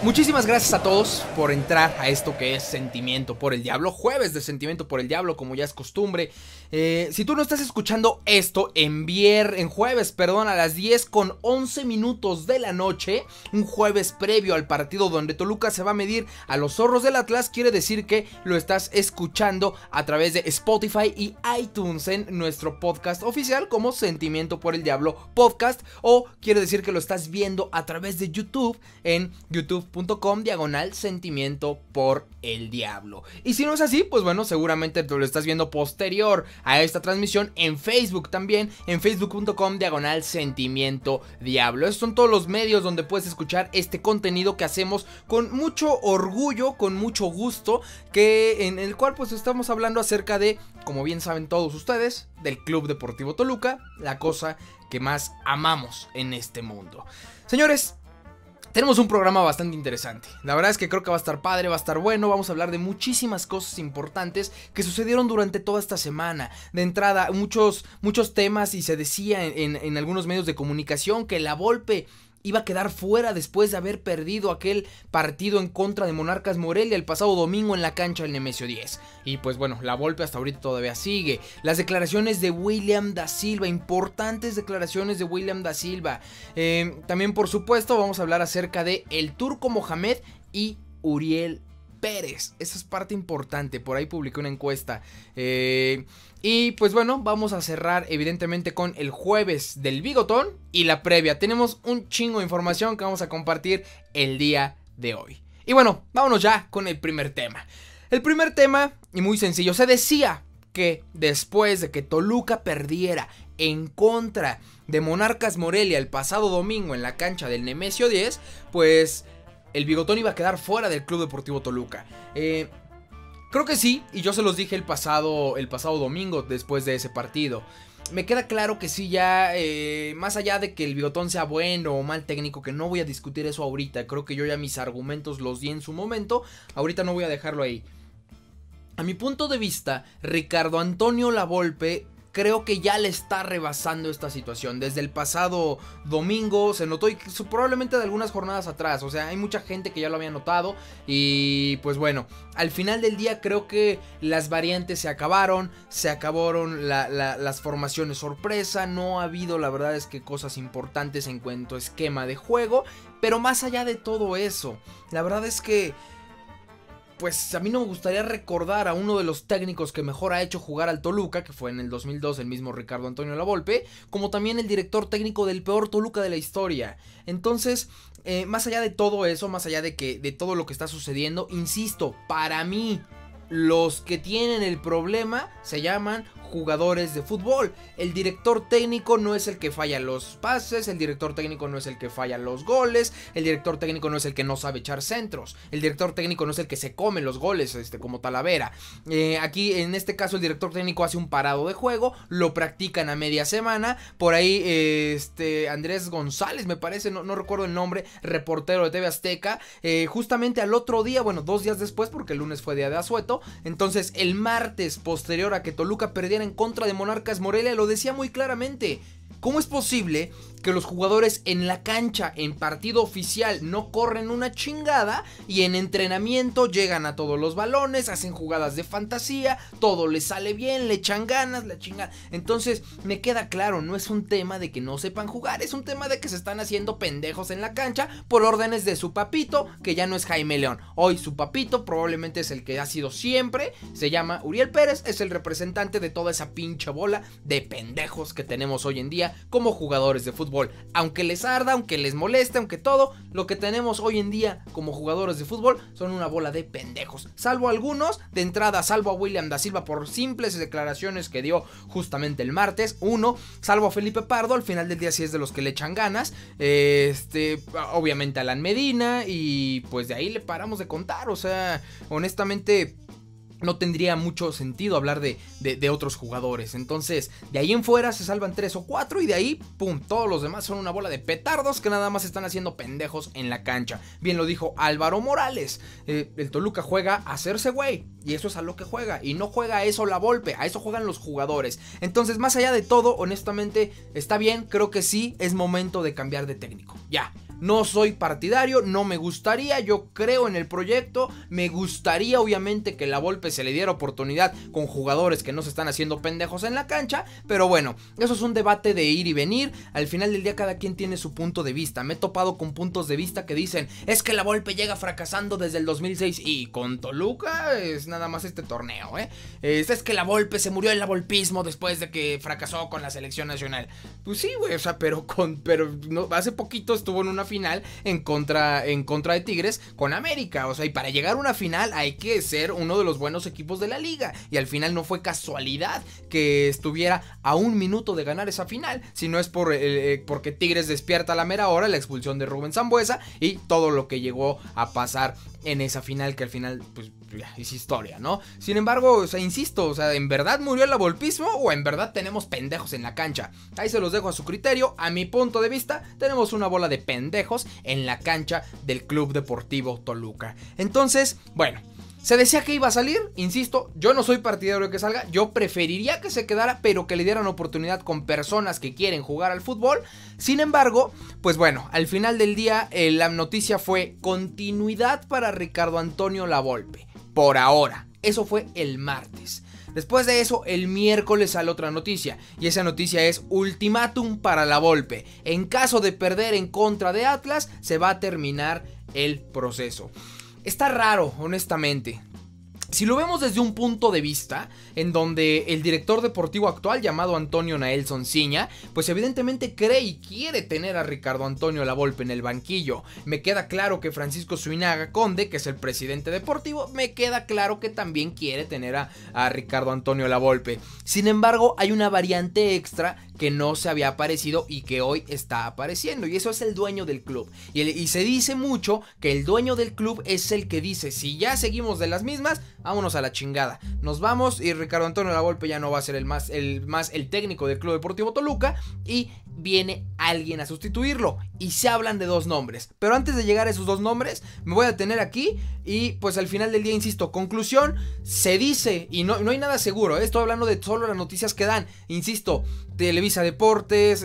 Muchísimas gracias a todos por entrar a esto que es Sentimiento por el Diablo, jueves de Sentimiento por el Diablo, como ya es costumbre. Si tú no estás escuchando esto en jueves, a las 10:11 de la noche, un jueves previo al partido donde Toluca se va a medir a los zorros del Atlas, quiere decir que lo estás escuchando a través de Spotify y iTunes en nuestro podcast oficial como Sentimiento por el Diablo Podcast, o quiere decir que lo estás viendo a través de YouTube en youtube.com/Sentimiento por el Diablo. Y si no es así, pues bueno, seguramente tú lo estás viendo posterior a esta transmisión en Facebook también, en facebook.com/Sentimiento Diablo. Esos son todos los medios donde puedes escuchar este contenido que hacemos con mucho orgullo, con mucho gusto, en el cual pues estamos hablando acerca de, como bien saben todos ustedes, del Club Deportivo Toluca, la cosa que más amamos en este mundo. Señores, tenemos un programa bastante interesante. La verdad es que creo que va a estar padre, va a estar bueno. Vamos a hablar de muchísimas cosas importantes que sucedieron durante toda esta semana. De entrada, muchos temas, y se decía en algunos medios de comunicación que la Volpe iba a quedar fuera después de haber perdido aquel partido en contra de Monarcas Morelia el pasado domingo en la cancha del Nemesio 10. Y pues bueno, la Volpe hasta ahorita todavía sigue. Las declaraciones de William Da Silva, importantes declaraciones de William Da Silva. También por supuesto vamos a hablar acerca de el Turco Mohamed y Uriel Pérez. Esa es parte importante, por ahí publiqué una encuesta. Y pues bueno, vamos a cerrar evidentemente con el jueves del Bigotón y la previa. Tenemos un chingo de información que vamos a compartir el día de hoy. Y bueno, vámonos ya con el primer tema. El primer tema, y muy sencillo, se decía que después de que Toluca perdiera en contra de Monarcas Morelia el pasado domingo en la cancha del Nemesio 10, pues el Bigotón iba a quedar fuera del Club Deportivo Toluca. Creo que sí, y yo se los dije el pasado domingo después de ese partido. Me queda claro que sí, ya más allá de que el Bigotón sea bueno o mal técnico, que no voy a discutir eso ahorita. Creo que yo ya mis argumentos los di en su momento. Ahorita no voy a dejarlo ahí. A mi punto de vista, Ricardo Antonio Lavolpe creo que ya le está rebasando esta situación. Desde el pasado domingo se notó, y probablemente de algunas jornadas atrás. O sea, hay mucha gente que ya lo había notado. Y pues bueno, al final del día creo que las variantes se acabaron. Se acabaron las formaciones sorpresa. No ha habido, la verdad es que, cosas importantes en cuanto a esquema de juego. Pero más allá de todo eso, la verdad es que pues a mí no me gustaría recordar a uno de los técnicos que mejor ha hecho jugar al Toluca, que fue en el 2002 el mismo Ricardo Antonio Lavolpe, como también el director técnico del peor Toluca de la historia. Entonces, más allá de todo eso, más allá de todo lo que está sucediendo, insisto, para mí los que tienen el problema se llaman jugadores de fútbol. El director técnico no es el que falla los pases, el director técnico no es el que falla los goles, el director técnico no es el que no sabe echar centros, el director técnico no es el que se come los goles, como Talavera. Aquí en este caso el director técnico hace un parado de juego, lo practican a media semana. Por ahí Andrés González, me parece, no recuerdo el nombre, reportero de TV Azteca, justamente al otro día, bueno, 2 días después, porque el lunes fue día de asueto, entonces el martes posterior a que Toluca perdiera en contra de Monarcas Morelia, lo decía muy claramente: ¿cómo es posible que los jugadores en la cancha, en partido oficial, no corren una chingada y en entrenamiento llegan a todos los balones, hacen jugadas de fantasía, todo les sale bien, le echan ganas, la chingada? Entonces me queda claro, no es un tema de que no sepan jugar, es un tema de que se están haciendo pendejos en la cancha por órdenes de su papito, que ya no es Jaime León. Hoy su papito probablemente es el que ha sido siempre, se llama Uriel Pérez, es el representante de toda esa pinche bola de pendejos que tenemos hoy en día como jugadores de fútbol. Aunque les arda, aunque les moleste, aunque todo, lo que tenemos hoy en día como jugadores de fútbol son una bola de pendejos. Salvo algunos, de entrada salvo a William Da Silva por simples declaraciones que dio justamente el martes. Salvo a Felipe Pardo, al final del día sí es de los que le echan ganas. Obviamente Alan Medina, y pues de ahí le paramos de contar. O sea, honestamente no tendría mucho sentido hablar de otros jugadores. Entonces, de ahí en fuera se salvan 3 o 4 y de ahí, pum, todos los demás son una bola de petardos que nada más están haciendo pendejos en la cancha. Bien lo dijo Álvaro Morales, el Toluca juega a hacerse güey, y eso es a lo que juega, y no juega a eso la Volpe, a eso juegan los jugadores. Entonces, más allá de todo, honestamente, está bien, creo que sí, es momento de cambiar de técnico. Ya, no soy partidario, no me gustaría, yo creo en el proyecto, me gustaría obviamente que la Volpe se le diera oportunidad con jugadores que no se están haciendo pendejos en la cancha, pero bueno, eso es un debate de ir y venir. Al final del día cada quien tiene su punto de vista. Me he topado con puntos de vista que dicen, es que la Volpe llega fracasando desde el 2006 y con Toluca es nada más este torneo, es que la Volpe se murió el volpismo después de que fracasó con la selección nacional. Pues sí, güey, o sea, pero no, hace poquito estuvo en una final en contra de Tigres con América, o sea, y para llegar a una final hay que ser uno de los buenos equipos de la liga, y al final no fue casualidad que estuviera a un minuto de ganar esa final, sino es porque Tigres despierta a la mera hora, la expulsión de Rubén Sambueza y todo lo que llegó a pasar en esa final, que al final pues ya es historia, ¿no? Sin embargo, o sea, insisto, o sea, ¿en verdad murió el volpismo o en verdad tenemos pendejos en la cancha? Ahí se los dejo a su criterio. A mi punto de vista, tenemos una bola de pendejos en la cancha del Club Deportivo Toluca. Entonces, bueno, se decía que iba a salir, insisto, yo no soy partidario de que salga, yo preferiría que se quedara, pero que le dieran oportunidad con personas que quieren jugar al fútbol. Sin embargo, pues bueno, al final del día la noticia fue continuidad para Ricardo Antonio Lavolpe, por ahora. Eso fue el martes. Después de eso, el miércoles sale otra noticia, y esa noticia es ultimátum para Lavolpe. En caso de perder en contra de Atlas, se va a terminar el proceso. Está raro, honestamente. Si lo vemos desde un punto de vista en donde el director deportivo actual, llamado Antonio Naelson Ciña, pues evidentemente cree y quiere tener a Ricardo Antonio Lavolpe en el banquillo. Me queda claro que Francisco Zuinaga Conde, que es el presidente deportivo, me queda claro que también quiere tener a Ricardo Antonio Lavolpe. Sin embargo, hay una variante extra que no se había aparecido y que hoy está apareciendo, y eso es el dueño del club. Y se dice mucho que el dueño del club es el que dice, si ya seguimos de las mismas, vámonos a la chingada, nos vamos, y Ricardo Antonio Lavolpe ya no va a ser el técnico del Club Deportivo Toluca, y viene alguien a sustituirlo, y se hablan de dos nombres. Pero antes de llegar a esos dos nombres, me voy a detener aquí, y pues al final del día, insisto, conclusión, se dice, y no hay nada seguro, estoy hablando de solo las noticias que dan, insisto, Televisa Deportes,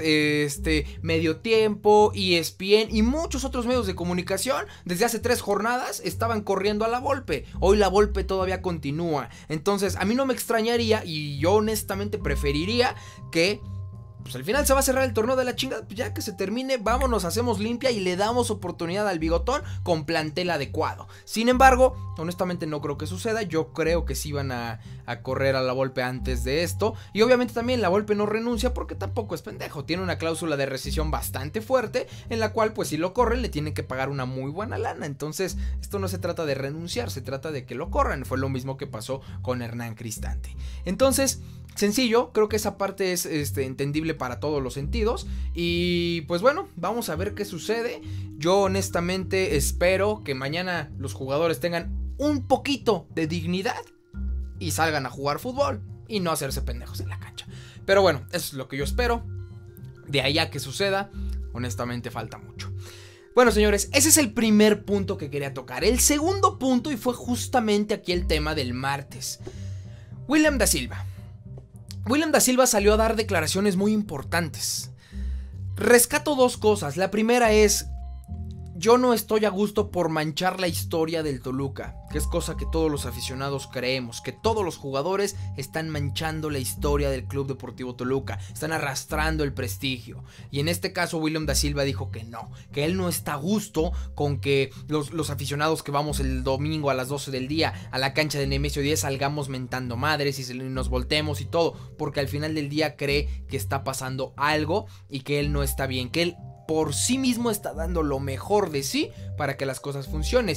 Medio Tiempo, ESPN y muchos otros medios de comunicación desde hace 3 jornadas estaban corriendo a Lavolpe. Hoy Lavolpe todavía continúa. Entonces a mí no me extrañaría, y yo honestamente preferiría que pues al final se va a cerrar el torneo de la chingada, pues ya que se termine, vámonos, hacemos limpia y le damos oportunidad al Bigotón con plantel adecuado. Sin embargo, honestamente no creo que suceda, yo creo que sí van a correr a Lavolpe antes de esto, y obviamente también Lavolpe no renuncia porque tampoco es pendejo, tiene una cláusula de rescisión bastante fuerte, en la cual pues si lo corren le tienen que pagar una muy buena lana. Entonces esto no se trata de renunciar, se trata de que lo corran, fue lo mismo que pasó con Hernán Cristante. Entonces, sencillo, creo que esa parte es entendible para todos los sentidos. Y pues bueno, vamos a ver qué sucede. Yo honestamente espero que mañana los jugadores tengan un poquito de dignidad y salgan a jugar fútbol y no hacerse pendejos en la cancha. Pero bueno, eso es lo que yo espero. De ahí a que suceda, honestamente falta mucho. Bueno, señores, ese es el primer punto que quería tocar. El segundo punto, y fue justamente aquí el tema del martes, William da Silva. William da Silva salió a dar declaraciones muy importantes. Rescato dos cosas. La primera es, yo no estoy a gusto por manchar la historia del Toluca, que es cosa que todos los aficionados creemos, que todos los jugadores están manchando la historia del Club Deportivo Toluca, están arrastrando el prestigio. Y en este caso William da Silva dijo que no, que él no está a gusto con que los aficionados que vamos el domingo a las 12 del día a la cancha de Nemesio 10 salgamos mentando madres y nos voltemos y todo, porque al final del día cree que está pasando algo y que él no está bien, que él por sí mismo está dando lo mejor de sí para que las cosas funcionen.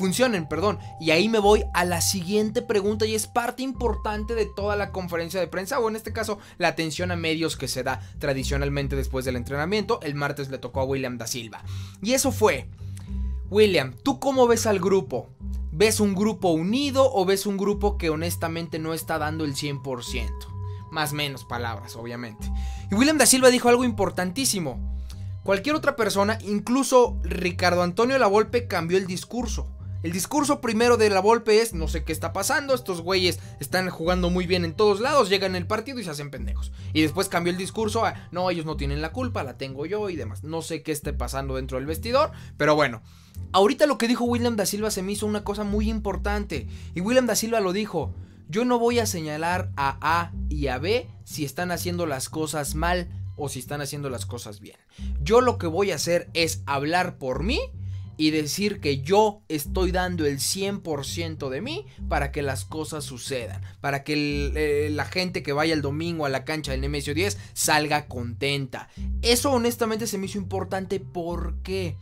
Y ahí me voy a la siguiente pregunta, y es parte importante de toda la conferencia de prensa, o en este caso la atención a medios que se da tradicionalmente después del entrenamiento. El martes le tocó a William da Silva, y eso fue: William, ¿tú cómo ves al grupo? ¿Ves un grupo unido o ves un grupo que honestamente no está dando el 100%? Más o menos palabras, obviamente. Y William da Silva dijo algo importantísimo. Cualquier otra persona, incluso Ricardo Antonio Lavolpe, cambió el discurso. El discurso primero de la Volpe es: no sé qué está pasando, estos güeyes están jugando muy bien en todos lados, llegan el partido y se hacen pendejos. Y después cambió el discurso a: no, ellos no tienen la culpa, la tengo yo y demás. No sé qué esté pasando dentro del vestidor, pero bueno. Ahorita lo que dijo William Da Silva se me hizo una cosa muy importante. Y William Da Silva lo dijo: yo no voy a señalar a A y a B si están haciendo las cosas mal o si están haciendo las cosas bien. Yo lo que voy a hacer es hablar por mí y decir que yo estoy dando el 100% de mí para que las cosas sucedan, para que la gente que vaya el domingo a la cancha del Nemesio 10 salga contenta. Eso honestamente se me hizo importante. ¿Por qué?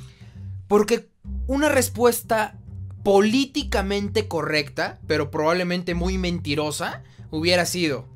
Porque una respuesta políticamente correcta, pero probablemente muy mentirosa, hubiera sido: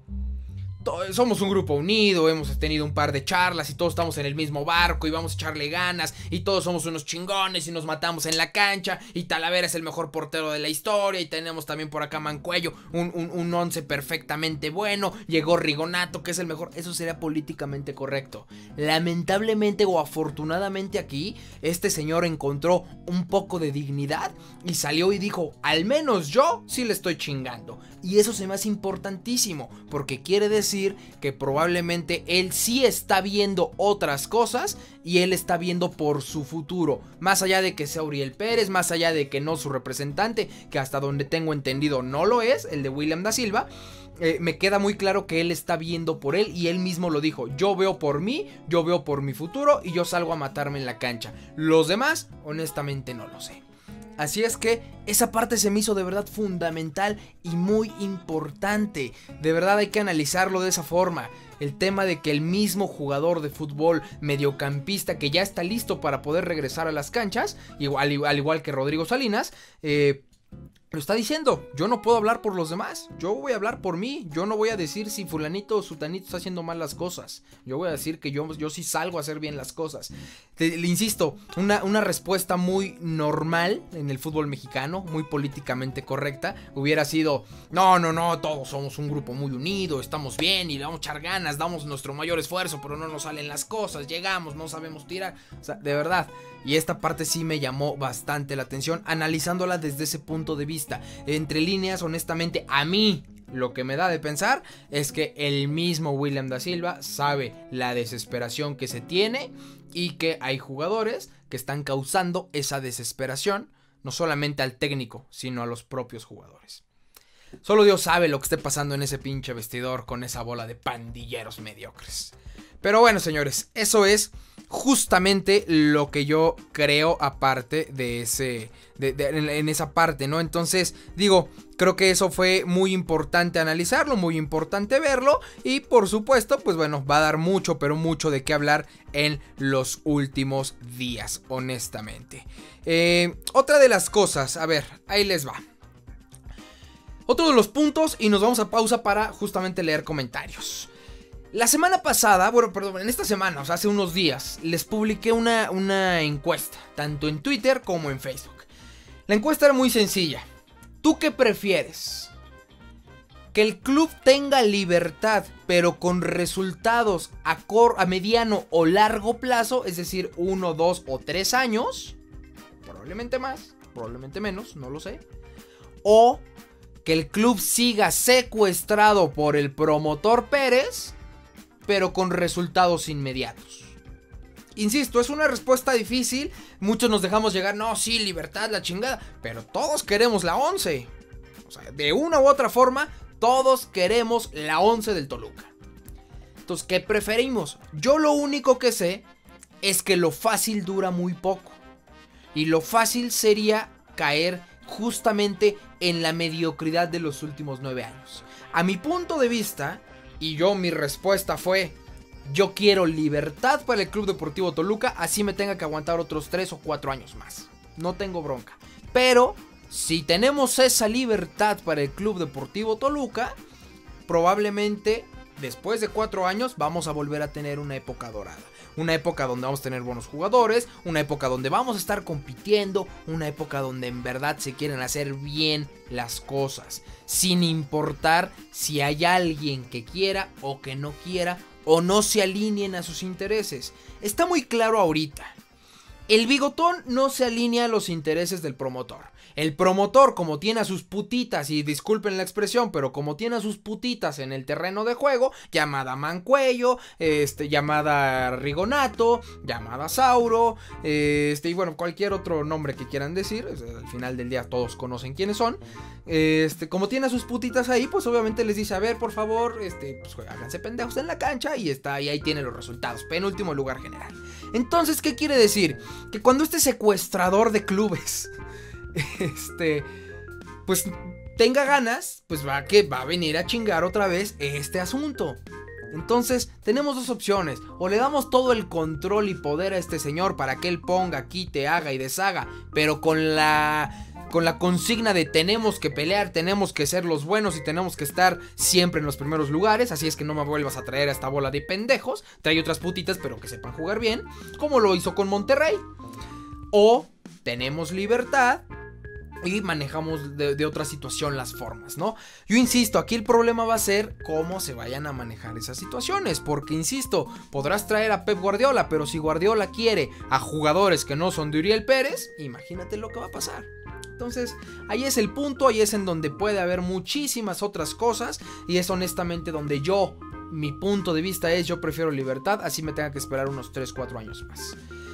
somos un grupo unido, hemos tenido un par de charlas y todos estamos en el mismo barco y vamos a echarle ganas y todos somos unos chingones y nos matamos en la cancha y Talavera es el mejor portero de la historia y tenemos también por acá Mancuello, un once perfectamente bueno, llegó Rigonato que es el mejor. Eso sería políticamente correcto. Lamentablemente o afortunadamente aquí este señor encontró un poco de dignidad y salió y dijo: al menos yo sí le estoy chingando. Y eso se me hace importantísimo porque quiere decir que probablemente él sí está viendo otras cosas y él está viendo por su futuro, más allá de que sea Uriel Pérez, más allá de que no su representante, que hasta donde tengo entendido no lo es, el de William Da Silva. Me queda muy claro que él está viendo por él y él mismo lo dijo: yo veo por mí, yo veo por mi futuro y yo salgo a matarme en la cancha. Los demás, honestamente no lo sé. Así es que esa parte se me hizo de verdad fundamental y muy importante. De verdad hay que analizarlo de esa forma. El tema de que el mismo jugador de fútbol mediocampista que ya está listo para poder regresar a las canchas, al igual que Rodrigo Salinas, lo está diciendo: yo no puedo hablar por los demás, yo voy a hablar por mí. Yo no voy a decir si fulanito o sutanito está haciendo mal las cosas. Yo voy a decir que yo sí salgo a hacer bien las cosas. Le insisto, una respuesta muy normal en el fútbol mexicano, muy políticamente correcta, hubiera sido: no, todos somos un grupo muy unido, estamos bien y le vamos a echar ganas, damos nuestro mayor esfuerzo, pero no nos salen las cosas, llegamos, no sabemos tirar. O sea, de verdad. Y esta parte sí me llamó bastante la atención, analizándola desde ese punto de vista. Entre líneas, honestamente, a mí lo que me da de pensar es que el mismo William Da Silva sabe la desesperación que se tiene y que hay jugadores que están causando esa desesperación, no solamente al técnico, sino a los propios jugadores. Solo Dios sabe lo que esté pasando en ese pinche vestidor con esa bola de pandilleros mediocres. Pero bueno, señores, eso es justamente lo que yo creo aparte de en esa parte, ¿no? Entonces, digo, creo que eso fue muy importante analizarlo, muy importante verlo y por supuesto, pues bueno, va a dar mucho, pero mucho de qué hablar en los últimos días, honestamente. Otra de las cosas, a ver, ahí les va. Otro de los puntos y nos vamos a pausa para justamente leer comentarios. La semana pasada, bueno, perdón, en esta semana, o sea, hace unos días, les publiqué una encuesta, tanto en Twitter como en Facebook. La encuesta era muy sencilla. ¿Tú qué prefieres? ¿Que el club tenga libertad, pero con resultados a mediano o largo plazo, es decir, 1, 2 o 3 años? Probablemente más, probablemente menos, no lo sé. O que el club siga secuestrado por el promotor Pérez, pero con resultados inmediatos. Insisto, es una respuesta difícil. Muchos nos dejamos llegar: no, sí, libertad, la chingada. Pero todos queremos la 11. O sea, de una u otra forma, todos queremos la 11 del Toluca. Entonces, ¿qué preferimos? Yo lo único que sé es que lo fácil dura muy poco. Y lo fácil sería caer justamente en la mediocridad de los últimos 9 años. A mi punto de vista, y mi respuesta fue: yo quiero libertad para el Club Deportivo Toluca, así me tenga que aguantar otros 3 o 4 años más. No tengo bronca. Pero si tenemos esa libertad para el Club Deportivo Toluca, probablemente después de 4 años vamos a volver a tener una época dorada. Una época donde vamos a tener buenos jugadores, una época donde vamos a estar compitiendo, una época donde en verdad se quieren hacer bien las cosas, sin importar si hay alguien que quiera o que no quiera o no se alineen a sus intereses. Está muy claro ahorita. El bigotón no se alinea a los intereses del promotor. El promotor, como tiene a sus putitas, y disculpen la expresión, pero como tiene a sus putitas en el terreno de juego, llamada Mancuello, llamada Rigonato, llamada Sauro, y bueno, cualquier otro nombre que quieran decir, al final del día todos conocen quiénes son. Como tiene a sus putitas ahí, pues obviamente les dice, a ver, por favor, pues háganse pendejos en la cancha, y ahí tienen los resultados, penúltimo lugar general. Entonces, ¿qué quiere decir? Que cuando este secuestrador de clubes, pues tenga ganas, pues va a venir a chingar otra vez este asunto. Entonces tenemos dos opciones: o le damos todo el control y poder a este señor para que él ponga, quite, haga y deshaga, pero con la consigna de tenemos que pelear, tenemos que ser los buenos y tenemos que estar siempre en los primeros lugares, así es que no me vuelvas a traer a esta bola de pendejos, trae otras putitas pero que sepan jugar bien, como lo hizo con Monterrey. O tenemos libertad y manejamos de otra situación las formas, ¿no? Yo insisto, aquí el problema va a ser cómo se vayan a manejar esas situaciones, porque insisto, podrás traer a Pep Guardiola, pero si Guardiola quiere a jugadores que no son de Uriel Pérez, imagínate lo que va a pasar. Entonces, ahí es el punto, ahí es en donde puede haber muchísimas otras cosas, y es honestamente donde mi punto de vista es, yo prefiero libertad, así me tenga que esperar unos 3-4 años más.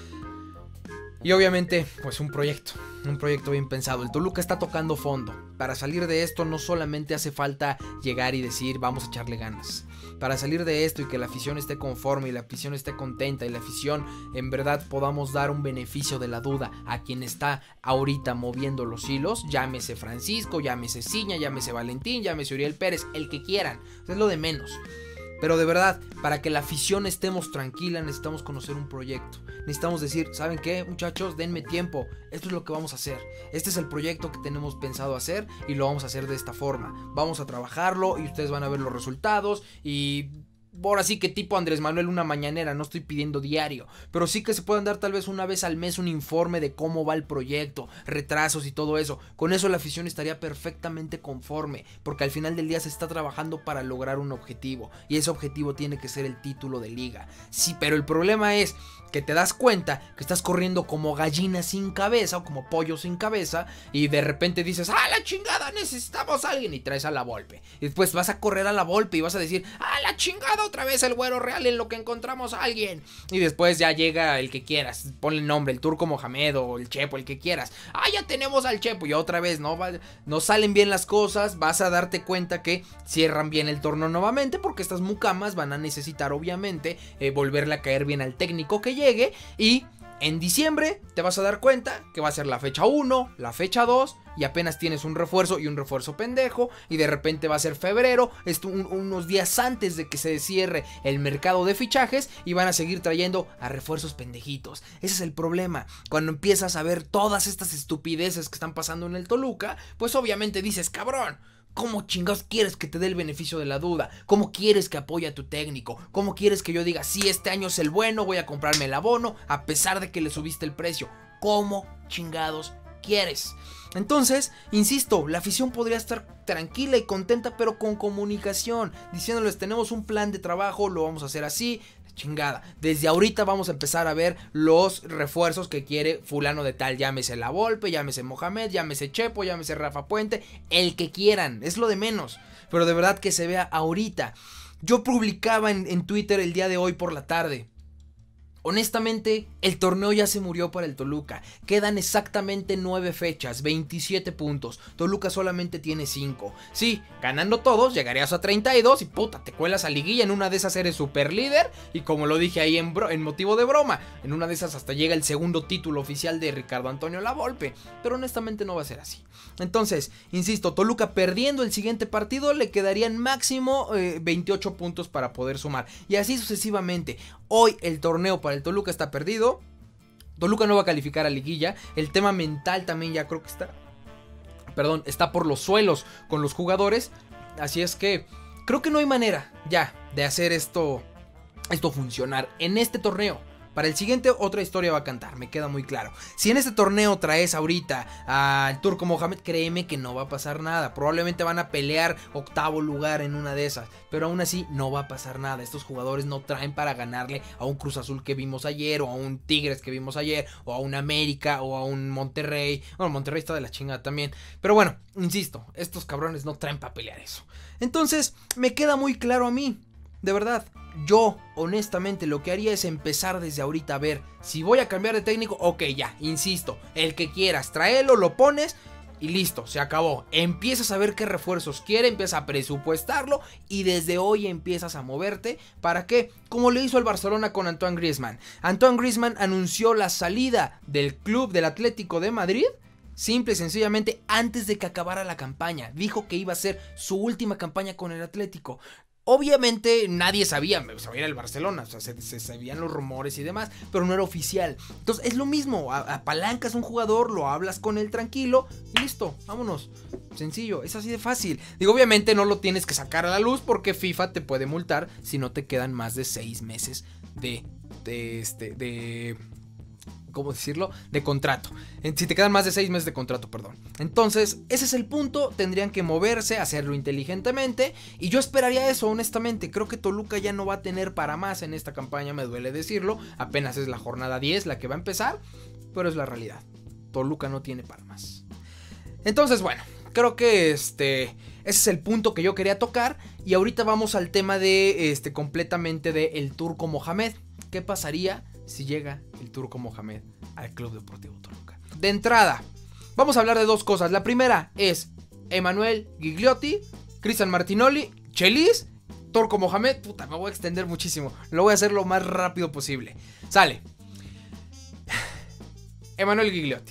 Y obviamente, pues un proyecto bien pensado. El Toluca está tocando fondo. Para salir de esto no solamente hace falta llegar y decir vamos a echarle ganas. Para salir de esto y que la afición esté conforme y la afición esté contenta y la afición en verdad podamos dar un beneficio de la duda a quien está ahorita moviendo los hilos, llámese Francisco, llámese Ciña, llámese Valentín, llámese Uriel Pérez, el que quieran, es lo de menos. Pero de verdad, para que la afición estemos tranquila, necesitamos conocer un proyecto. Necesitamos decir, ¿saben qué, muchachos? Denme tiempo. Esto es lo que vamos a hacer. Este es el proyecto que tenemos pensado hacer y lo vamos a hacer de esta forma. Vamos a trabajarlo y ustedes van a ver los resultados y... Ahora sí que tipo Andrés Manuel una mañanera, no estoy pidiendo diario, pero sí que se puedan dar tal vez una vez al mes un informe de cómo va el proyecto, retrasos y todo eso. Con eso la afición estaría perfectamente conforme, porque al final del día se está trabajando para lograr un objetivo, y ese objetivo tiene que ser el título de liga. Sí, pero el problema es que te das cuenta que estás corriendo como gallina sin cabeza o como pollo sin cabeza, y de repente dices, ¡ah, la chingada, necesitamos a alguien! Y traes a la Volpe, y después vas a correr a la Volpe y vas a decir, ¡ah, la chingada, otra vez el Güero Real en lo que encontramos a alguien! Y después ya llega el que quieras, ponle el nombre, el Turco Mohamed o el Chepo, el que quieras. ¡Ah, ya tenemos al Chepo! Y otra vez no salen bien las cosas, vas a darte cuenta que cierran bien el torneo nuevamente, porque estas mucamas van a necesitar obviamente volverle a caer bien al técnico que llegue, y en diciembre te vas a dar cuenta que va a ser la fecha 1, la fecha 2, y apenas tienes un refuerzo y un refuerzo pendejo, y de repente va a ser febrero, unos días antes de que se cierre el mercado de fichajes, y van a seguir trayendo a refuerzos pendejitos. Ese es el problema. Cuando empiezas a ver todas estas estupideces que están pasando en el Toluca, pues obviamente dices, cabrón, ¿cómo chingados quieres que te dé el beneficio de la duda? ¿Cómo quieres que apoye a tu técnico? ¿Cómo quieres que yo diga, sí, este año es el bueno, voy a comprarme el abono, a pesar de que le subiste el precio? ¿Cómo chingados quieres? Entonces, insisto, la afición podría estar tranquila y contenta, pero con comunicación, diciéndoles, tenemos un plan de trabajo, lo vamos a hacer así, chingada. Desde ahorita vamos a empezar a ver los refuerzos que quiere fulano de tal, llámese La Volpe, llámese Mohamed, llámese Chepo, llámese Rafa Puente, el que quieran, es lo de menos, pero de verdad que se vea ahorita. Yo publicaba en Twitter el día de hoy por la tarde, honestamente, el torneo ya se murió para el Toluca. Quedan exactamente 9 fechas, 27 puntos. Toluca solamente tiene 5. Sí, ganando todos, llegarías a 32 y puta, te cuelas a liguilla. En una de esas eres super líder. Y como lo dije ahí en motivo de broma, en una de esas hasta llega el segundo título oficial de Ricardo Antonio Lavolpe. Pero honestamente no va a ser así. Entonces, insisto, Toluca perdiendo el siguiente partido le quedarían máximo 28 puntos para poder sumar. Y así sucesivamente. Hoy el torneo para el Toluca está perdido. Toluca no va a calificar a liguilla. El tema mental también ya creo que está por los suelos con los jugadores. Así es que creo que no hay manera ya de hacer esto funcionar en este torneo. Para el siguiente otra historia va a cantar, me queda muy claro. Si en este torneo traes ahorita al Turco Mohamed, créeme que no va a pasar nada. Probablemente van a pelear octavo lugar en una de esas, pero aún así no va a pasar nada. Estos jugadores no traen para ganarle a un Cruz Azul que vimos ayer, o a un Tigres que vimos ayer, o a un América, o a un Monterrey. Bueno, Monterrey está de la chingada también, pero bueno, insisto, estos cabrones no traen para pelear eso. Entonces me queda muy claro a mí, de verdad. Yo, honestamente, lo que haría es empezar desde ahorita a ver si voy a cambiar de técnico. Ok, ya, insisto, el que quieras, tráelo, lo pones y listo, se acabó. Empiezas a ver qué refuerzos quiere, empiezas a presupuestarlo y desde hoy empiezas a moverte. ¿Para qué? Como le hizo el Barcelona con Antoine Griezmann. Antoine Griezmann anunció la salida del club del Atlético de Madrid simple y sencillamente antes de que acabara la campaña. Dijo que iba a ser su última campaña con el Atlético. Obviamente nadie sabía, era el Barcelona, o sea, se sabían los rumores y demás, pero no era oficial. Entonces es lo mismo, apalancas a un jugador, lo hablas con él tranquilo y listo, vámonos. Sencillo, es así de fácil. Digo, obviamente no lo tienes que sacar a la luz porque FIFA te puede multar si no te quedan más de 6 meses ¿cómo decirlo? De contrato. Si te quedan más de 6 meses de contrato, perdón. Entonces, ese es el punto. Tendrían que moverse, hacerlo inteligentemente. Y yo esperaría eso, honestamente. Creo que Toluca ya no va a tener para más en esta campaña, me duele decirlo. Apenas es la jornada 10 la que va a empezar. Pero es la realidad. Toluca no tiene para más. Entonces, bueno, creo que ese es el punto que yo quería tocar. Y ahorita vamos al tema de completamente de el Turco Mohamed. ¿Qué pasaría si llega el Turco Mohamed al Club Deportivo Toluca? De entrada, vamos a hablar de dos cosas. La primera es Emanuel Gigliotti, Cristian Martinoli, Chelis, Turco Mohamed. Puta, me voy a extender muchísimo. Lo voy a hacer lo más rápido posible. Sale. Emanuel Gigliotti.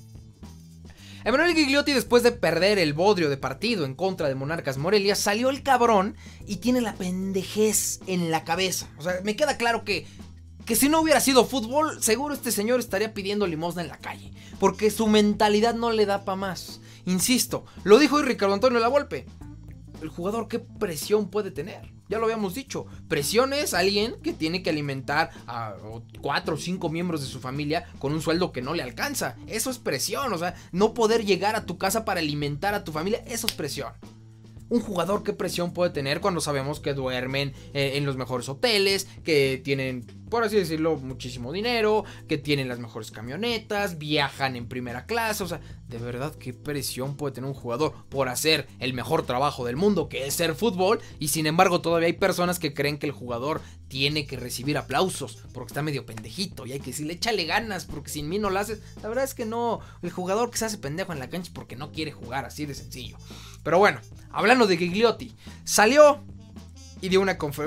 Emanuel Gigliotti, después de perder el bodrio de partido en contra de Monarcas Morelia, salió el cabrón y tiene la pendejez en la cabeza. O sea, me queda claro que si no hubiera sido fútbol, seguro este señor estaría pidiendo limosna en la calle, porque su mentalidad no le da pa' más. Insisto, lo dijo hoy Ricardo Antonio Lavolpe. El jugador, ¿qué presión puede tener? Ya lo habíamos dicho. Presión es alguien que tiene que alimentar a 4 o 5 miembros de su familia con un sueldo que no le alcanza. Eso es presión, o sea, no poder llegar a tu casa para alimentar a tu familia, eso es presión. Un jugador, ¿qué presión puede tener cuando sabemos que duermen en los mejores hoteles, que tienen, por así decirlo, muchísimo dinero, que tienen las mejores camionetas, viajan en primera clase? O sea, de verdad, ¿qué presión puede tener un jugador por hacer el mejor trabajo del mundo, que es ser fútbol? Y sin embargo, todavía hay personas que creen que el jugador tiene que recibir aplausos porque está medio pendejito y hay que decirle, échale ganas porque sin mí no lo haces. La verdad es que no, el jugador que se hace pendejo en la cancha es porque no quiere jugar, así de sencillo. Pero bueno, hablando de Gigliotti, salió y dio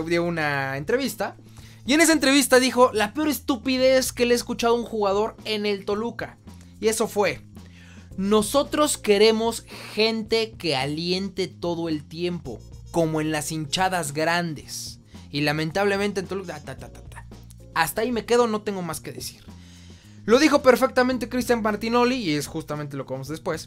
una entrevista. Y en esa entrevista dijo la peor estupidez que le he escuchado a un jugador en el Toluca. Y eso fue: nosotros queremos gente que aliente todo el tiempo, como en las hinchadas grandes. Y lamentablemente en Toluca... Hasta ahí me quedo, no tengo más que decir. Lo dijo perfectamente Cristian Martinoli, y es justamente lo que vamos después.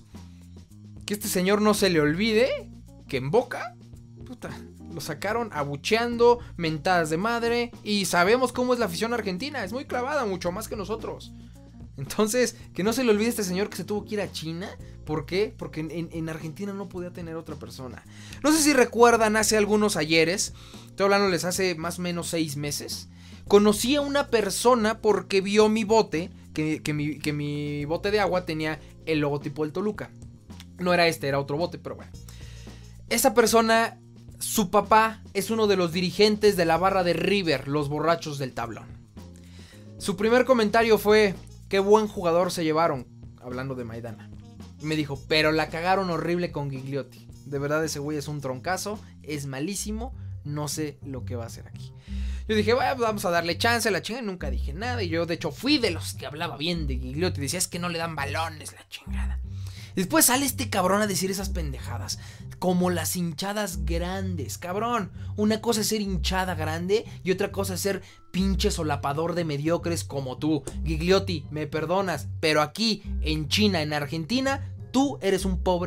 Que este señor no se le olvide que en Boca, puta, lo sacaron abucheando, mentadas de madre. Y sabemos cómo es la afición argentina, es muy clavada, mucho más que nosotros. Entonces, que no se le olvide este señor que se tuvo que ir a China. ¿Por qué? Porque en Argentina no podía tener otra persona. No sé si recuerdan, hace algunos ayeres, estoy hablándoles hace más o menos 6 meses, conocí a una persona porque vio mi bote, que mi bote de agua tenía el logotipo del Toluca. No era era otro bote, pero bueno. Esa persona, su papá es uno de los dirigentes de la barra de River, los borrachos del tablón. Su primer comentario fue: qué buen jugador se llevaron, hablando de Maidana. Me dijo, pero la cagaron horrible con Gigliotti. De verdad ese güey es un troncazo, es malísimo, no sé lo que va a hacer aquí. Yo dije, bueno, vamos a darle chance a la chingada, nunca dije nada. Y yo de hecho fui de los que hablaba bien de Gigliotti, decía, es que no le dan balones, la chingada. Después sale este cabrón a decir esas pendejadas, como las hinchadas grandes. Cabrón, una cosa es ser hinchada grande y otra cosa es ser pinche solapador de mediocres como tú. Gigliotti, me perdonas, pero aquí en China, en Argentina, tú eres un pobre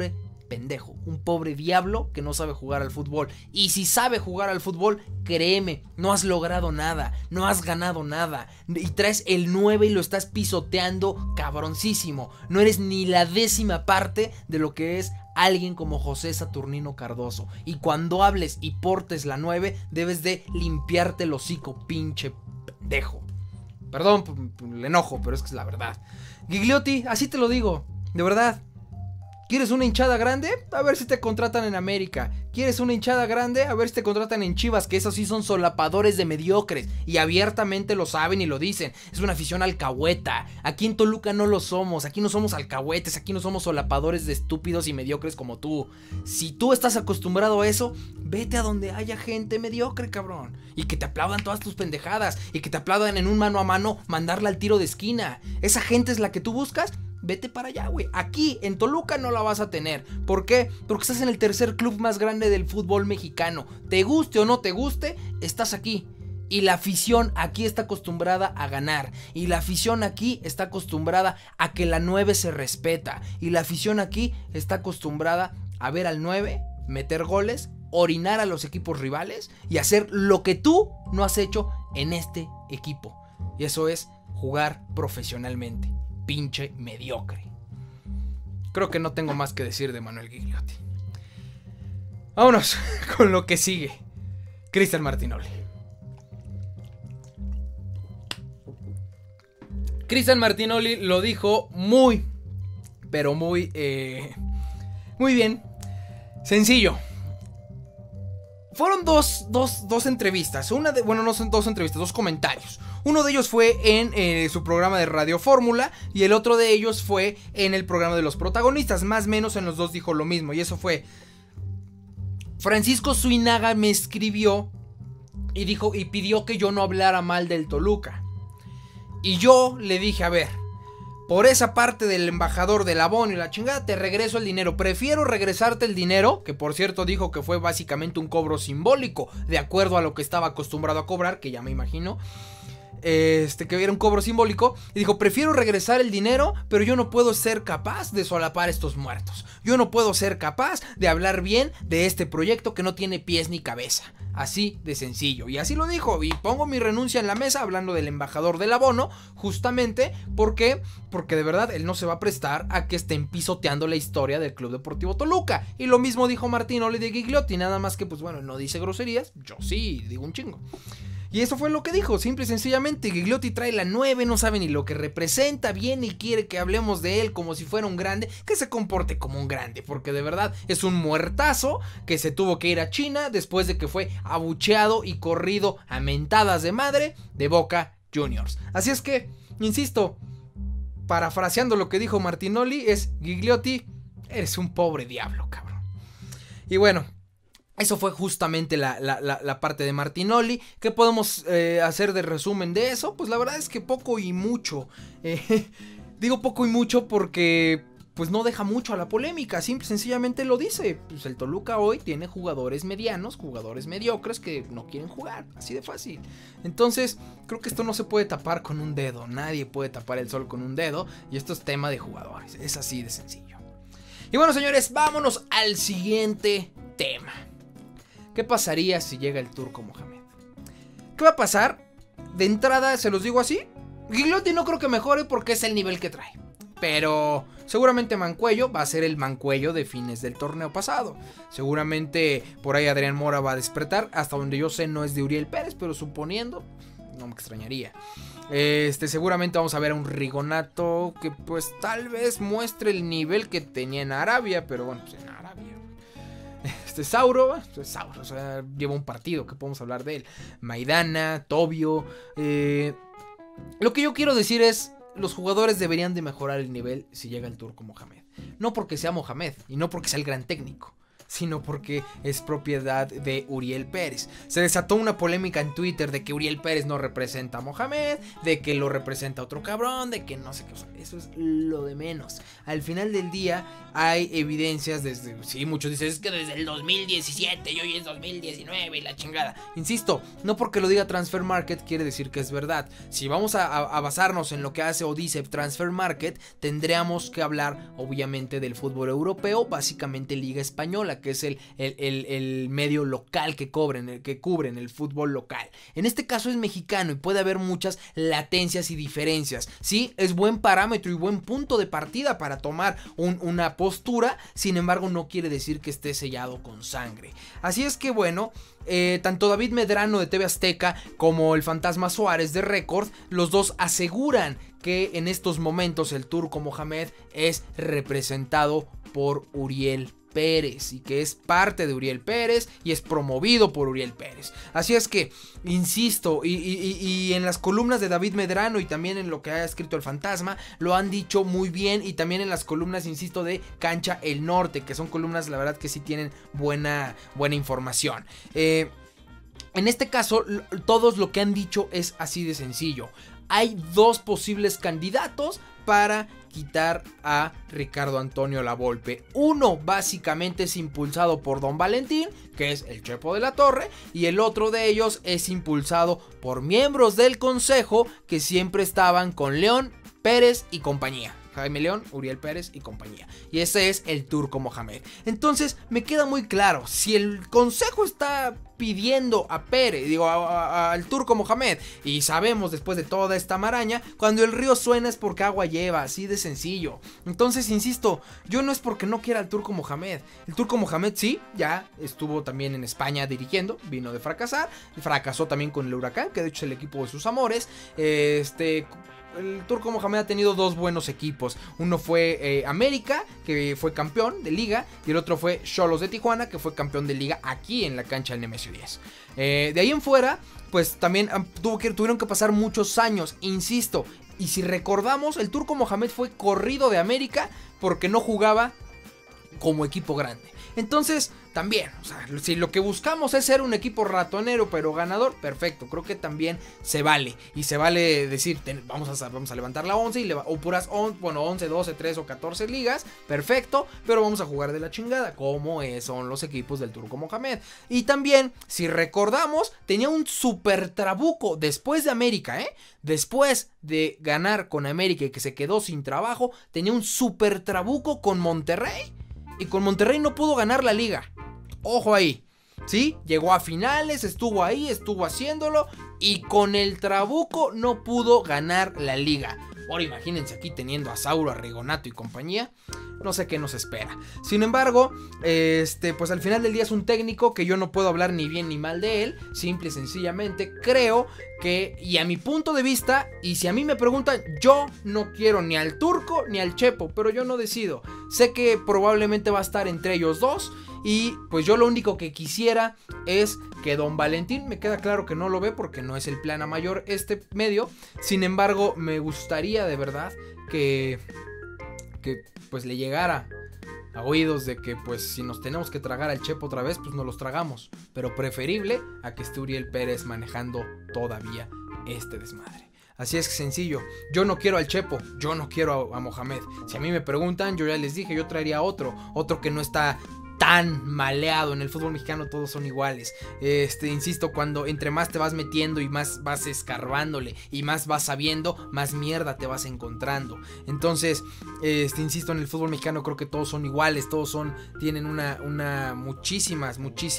pendejo, un pobre diablo que no sabe jugar al fútbol. Y si sabe jugar al fútbol, créeme, no has logrado nada, no has ganado nada. Y traes el 9 y lo estás pisoteando cabroncísimo. No eres ni la 10ª parte de lo que es alguien como José Saturnino Cardoso. Y cuando hables y portes la 9, debes de limpiarte el hocico, pinche pendejo. Perdón, el enojo, pero es que es la verdad. Gigliotti, así te lo digo, de verdad. ¿Quieres una hinchada grande? A ver si te contratan en América. ¿Quieres una hinchada grande? A ver si te contratan en Chivas, que esos sí son solapadores de mediocres. Y abiertamente lo saben y lo dicen. Es una afición alcahueta. Aquí en Toluca no lo somos. Aquí no somos alcahuetes. Aquí no somos solapadores de estúpidos y mediocres como tú. Si tú estás acostumbrado a eso, vete a donde haya gente mediocre, cabrón. Y que te aplaudan todas tus pendejadas. Y que te aplaudan en un mano a mano mandarla al tiro de esquina. ¿Esa gente es la que tú buscas? Vete para allá, güey. Aquí, en Toluca, no la vas a tener. ¿Por qué? Porque estás en el tercer club más grande del fútbol mexicano. Te guste o no te guste, estás aquí. Y la afición aquí está acostumbrada a ganar. Y la afición aquí está acostumbrada a que la 9 se respeta. Y la afición aquí está acostumbrada a ver al 9, meter goles, orinar a los equipos rivales y hacer lo que tú no has hecho en este equipo. Y eso es jugar profesionalmente. Pinche mediocre. Creo que no tengo más que decir de Manuel Gigliotti. Vámonos con lo que sigue. Cristian Martinoli. Cristian Martinoli lo dijo muy, pero muy bien. Sencillo. Fueron dos entrevistas. No son dos entrevistas, dos comentarios. Uno de ellos fue en su programa de Radio Fórmula y el otro de ellos fue en el programa de los protagonistas. Más o menos en los dos dijo lo mismo. Y eso fue: Francisco Suinaga me escribió y dijo y pidió que yo no hablara mal del Toluca. Y yo le dije, a ver, por esa parte del embajador del abono y la chingada, te regreso el dinero. Prefiero regresarte el dinero, que por cierto dijo que fue básicamente un cobro simbólico, de acuerdo a lo que estaba acostumbrado a cobrar, que ya me imagino. Que era un cobro simbólico. Y dijo, prefiero regresar el dinero, pero yo no puedo ser capaz de solapar estos muertos. Yo no puedo ser capaz de hablar bien de este proyecto que no tiene pies ni cabeza. Así de sencillo. Y así lo dijo. Y pongo mi renuncia en la mesa, hablando del embajador del abono, justamente porque de verdad él no se va a prestar a que estén pisoteando la historia del Club Deportivo Toluca. Y lo mismo dijo Martinoli de Gigliotti, nada más que pues bueno, no dice groserías. Yo sí digo un chingo. Y eso fue lo que dijo, simple y sencillamente. Gigliotti trae la 9, no sabe ni lo que representa, viene y quiere que hablemos de él como si fuera un grande, que se comporte como un grande, porque de verdad es un muertazo que se tuvo que ir a China después de que fue abucheado y corrido a mentadas de madre de Boca Juniors. Así es que, insisto, parafraseando lo que dijo Martinoli, es: Gigliotti, eres un pobre diablo, cabrón. Y bueno, eso fue justamente la parte de Martinoli. ¿Qué podemos hacer de resumen de eso? Pues la verdad es que poco y mucho. Digo poco y mucho porque pues no deja mucho a la polémica. Simple y sencillamente lo dice. Pues el Toluca hoy tiene jugadores medianos, jugadores mediocres que no quieren jugar. Así de fácil. Entonces creo que esto no se puede tapar con un dedo. Nadie puede tapar el sol con un dedo. Y esto es tema de jugadores. Es así de sencillo. Y bueno, señores, vámonos al siguiente tema. ¿Qué pasaría si llega el Turco Mohamed? ¿Qué va a pasar? De entrada, se los digo así, Gigliotti no creo que mejore porque es el nivel que trae. Pero seguramente Mancuello va a ser el Mancuello de fines del torneo pasado. Seguramente por ahí Adrián Mora va a despertar. Hasta donde yo sé no es de Uriel Pérez, pero suponiendo, no me extrañaría. Seguramente vamos a ver a un Rigonato que pues tal vez muestre el nivel que tenía en Arabia. Pero bueno, pues en Arabia. Sauro, o sea, lleva un partido, que podemos hablar de él. Maidana, Tobio. Lo que yo quiero decir es: los jugadores deberían de mejorar el nivel si llega el Turco Mohamed. No porque sea Mohamed y no porque sea el gran técnico, sino porque es propiedad de Uriel Pérez. Se desató una polémica en Twitter de que Uriel Pérez no representa a Mohamed, de que lo representa otro cabrón, de que no sé qué. O sea, eso es lo de menos. Al final del día hay evidencias desde... Sí, muchos dicen, es que desde el 2017 y hoy es 2019 y la chingada. Insisto, no porque lo diga Transfer Market quiere decir que es verdad. Si vamos a basarnos en lo que hace o dice Transfer Market, tendríamos que hablar obviamente del fútbol europeo, básicamente Liga Española, que es el medio local que cubren el fútbol local. En este caso es mexicano y puede haber muchas latencias y diferencias. Sí, es buen parámetro y buen punto de partida para tomar una postura, sin embargo no quiere decir que esté sellado con sangre. Así es que bueno, tanto David Medrano de TV Azteca como el Fantasma Suárez de Record, los dos aseguran que en estos momentos el turco Mohamed es representado por Uriel Pérez y que es parte de Uriel Pérez y es promovido por Uriel Pérez. Así es que, insisto, y en las columnas de David Medrano y también en lo que ha escrito el Fantasma, lo han dicho muy bien, y también en las columnas, insisto, de Cancha El Norte, que son columnas, la verdad que sí tienen buena información. En este caso, todos lo que han dicho es así de sencillo. Hay dos posibles candidatos para quitar a Ricardo Antonio Lavolpe. Uno básicamente es impulsado por Don Valentín, que es el Chepo de la Torre, y el otro de ellos es impulsado por miembros del consejo que siempre estaban con León, Pérez y compañía. Jaime León, Uriel Pérez y compañía. Y ese es el turco Mohamed. Entonces me queda muy claro, si el consejo está pidiendo a Pérez, al turco Mohamed, y sabemos después de toda esta maraña, cuando el río suena es porque agua lleva, así de sencillo. Entonces insisto, yo no es porque no quiera al turco Mohamed. El turco Mohamed sí, ya estuvo también en España dirigiendo, vino de fracasar, fracasó también con el Huracán, que de hecho es el equipo de sus amores. El turco Mohamed ha tenido dos buenos equipos. Uno fue América, que fue campeón de liga, y el otro fue Xolos de Tijuana, que fue campeón de liga aquí en la cancha del Nemesio 10. De ahí en fuera, pues también tuvieron que pasar muchos años, insisto. Y si recordamos, el turco Mohamed fue corrido de América porque no jugaba como equipo grande. Entonces, también, o sea, si lo que buscamos es ser un equipo ratonero pero ganador, perfecto, creo que también se vale. Y se vale decir, vamos a levantar la 11 o puras 11, 12, 13 o 14 ligas, perfecto, pero vamos a jugar de la chingada, como son los equipos del turco Mohamed. Y también, si recordamos, tenía un super trabuco después de América, después de ganar con América y que se quedó sin trabajo, tenía un super trabuco con Monterrey. Y con Monterrey no pudo ganar la liga. Ojo ahí. Sí, llegó a finales, estuvo ahí, estuvo haciéndolo. Y con el trabuco no pudo ganar la liga. Ahora imagínense aquí teniendo a Sauro, a Rigonato y compañía. No sé qué nos espera. Sin embargo, pues al final del día es un técnico que yo no puedo hablar ni bien ni mal de él. Simple y sencillamente creo que, y a mi punto de vista, y si a mí me preguntan, yo no quiero ni al turco ni al Chepo, pero yo no decido. Sé que probablemente va a estar entre ellos dos. Y pues yo lo único que quisiera es que Don Valentín, me queda claro que no lo ve porque no es el plan a mayor este medio. Sin embargo, me gustaría de verdad que pues le llegara a oídos de que pues si nos tenemos que tragar al Chepo otra vez, pues nos los tragamos. Pero preferible a que esté Uriel Pérez manejando todavía este desmadre. Así es sencillo, yo no quiero al Chepo, yo no quiero a Mohamed. Si a mí me preguntan, yo ya les dije, yo traería otro que no está tan maleado. En el fútbol mexicano todos son iguales. Insisto, cuando entre más te vas metiendo y más vas escarbándole y más vas sabiendo, más mierda te vas encontrando. Entonces, insisto, en el fútbol mexicano creo que todos son iguales, tienen muchísimas,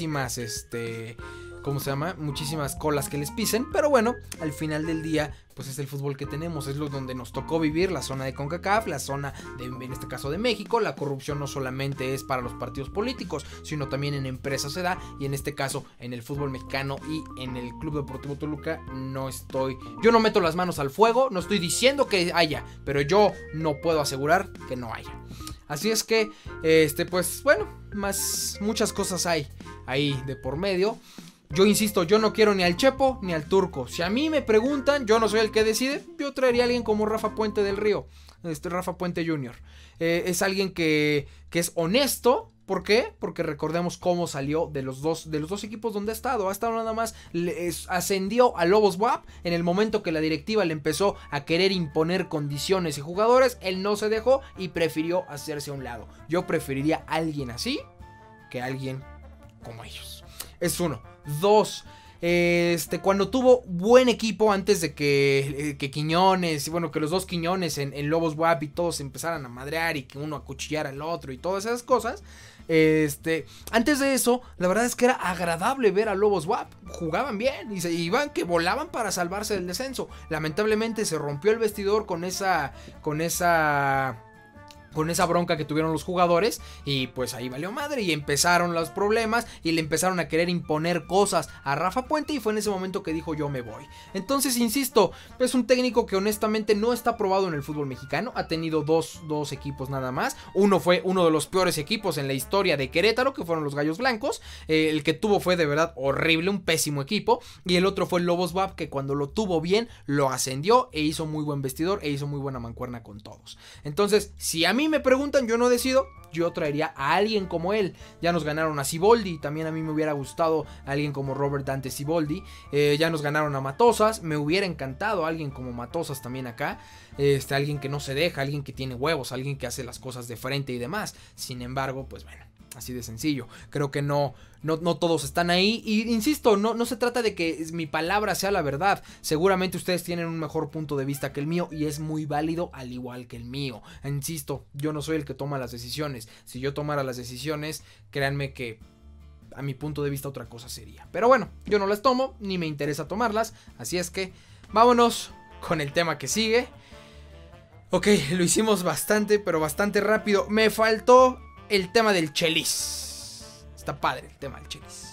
¿cómo se llama? Muchísimas colas que les pisen, pero bueno, al final del día, pues es el fútbol que tenemos, es lo donde nos tocó vivir, la zona de CONCACAF, la zona en este caso de México. La corrupción no solamente es para los partidos políticos, sino también en empresas se da, y en este caso en el fútbol mexicano y en el Club Deportivo Toluca yo no meto las manos al fuego, no estoy diciendo que haya, pero yo no puedo asegurar que no haya. Así es que, pues bueno, muchas cosas hay ahí de por medio. Yo insisto, yo no quiero ni al Chepo ni al turco. Si a mí me preguntan, yo no soy el que decide. Yo traería a alguien como Rafa Puente del Río, Rafa Puente Jr. Es alguien que es honesto, ¿Por qué? Porque recordemos cómo salió de los dos equipos donde ha estado nada más, ascendió a Lobos WAP en el momento que la directiva le empezó a querer imponer condiciones y jugadores, él no se dejó y prefirió hacerse a un lado. Yo preferiría a alguien así que a alguien como ellos. Es uno. Dos, cuando tuvo buen equipo antes de que Quiñones, y bueno, que los dos Quiñones en Lobos WAP y todos se empezaran a madrear y que uno acuchillara al otro y todas esas cosas. Antes de eso, la verdad es que era agradable ver a Lobos WAP. Jugaban bien y se iban que volaban para salvarse del descenso. Lamentablemente se rompió el vestidor con esa bronca que tuvieron los jugadores y pues ahí valió madre y empezaron los problemas y le empezaron a querer imponer cosas a Rafa Puente y fue en ese momento que dijo yo me voy. Entonces insisto, es un técnico que honestamente no está probado en el fútbol mexicano, ha tenido dos equipos nada más, uno fue uno de los peores equipos en la historia de Querétaro que fueron los Gallos Blancos, el que tuvo fue de verdad horrible, un pésimo equipo y el otro fue el Lobos WAP que cuando lo tuvo bien lo ascendió e hizo muy buen vestidor e hizo muy buena mancuerna con todos. Entonces si a mí me preguntan, yo no decido, yo traería a alguien como él. Ya nos ganaron a Siboldi, también a mí me hubiera gustado alguien como Robert Dante Siboldi. Ya nos ganaron a Matosas, me hubiera encantado alguien como Matosas también acá. Alguien que no se deja, alguien que tiene huevos, alguien que hace las cosas de frente y demás. Sin embargo, pues bueno, así de sencillo. Creo que no todos están ahí. Y insisto, no se trata de que mi palabra sea la verdad. Seguramente ustedes tienen un mejor punto de vista que el mío y es muy válido al igual que el mío. Insisto, yo no soy el que toma las decisiones. Si yo tomara las decisiones, créanme que a mi punto de vista otra cosa sería. Pero bueno, yo no las tomo, ni me interesa tomarlas. Así es que vámonos con el tema que sigue. Ok, lo hicimos bastante, pero bastante rápido. Me faltó el tema del Chelis. Está padre el tema del Chelis.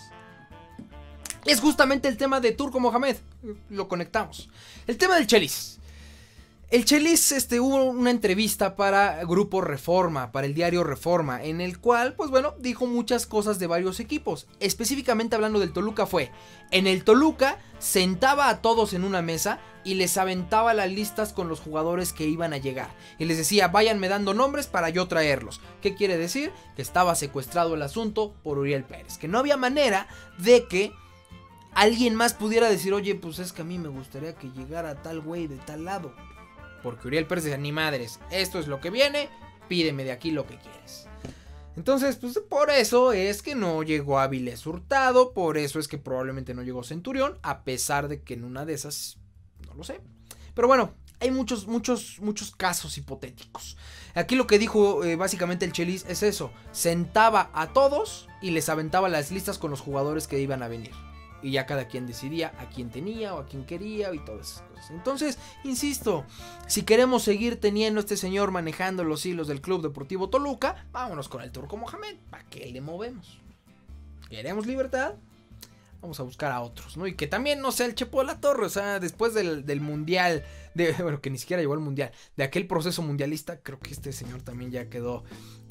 Es justamente el tema de Turco Mohamed. Lo conectamos. El tema del Chelis. El Chelis hubo una entrevista para Grupo Reforma, para el diario Reforma, en el cual, pues bueno, dijo muchas cosas de varios equipos. Específicamente hablando del Toluca fue, en el Toluca sentaba a todos en una mesa y les aventaba las listas con los jugadores que iban a llegar. Y les decía, váyanme dando nombres para yo traerlos. ¿Qué quiere decir? Que estaba secuestrado el asunto por Uriel Pérez. Que no había manera de que alguien más pudiera decir, oye, pues es que a mí me gustaría que llegara tal güey de tal lado. Porque Uriel Pérez decía, ni madres, esto es lo que viene, pídeme de aquí lo que quieres. Entonces, pues por eso es que no llegó Avilés Hurtado, por eso es que probablemente no llegó Centurión, a pesar de que en una de esas, no lo sé. Pero bueno, hay muchos casos hipotéticos. Aquí lo que dijo básicamente el Chelis es eso, sentaba a todos y les aventaba las listas con los jugadores que iban a venir. Y ya cada quien decidía a quién tenía o a quién quería y todas esas cosas. Entonces, insisto, si queremos seguir teniendo a este señor manejando los hilos del Club Deportivo Toluca, vámonos con el Turco Mohamed. ¿Para qué le movemos? ¿Queremos libertad? Vamos a buscar a otros, ¿no? Y que también no sea el Chepo de la Torre, o sea, después del mundial, bueno, que ni siquiera llegó al mundial, de aquel proceso mundialista, creo que este señor también ya quedó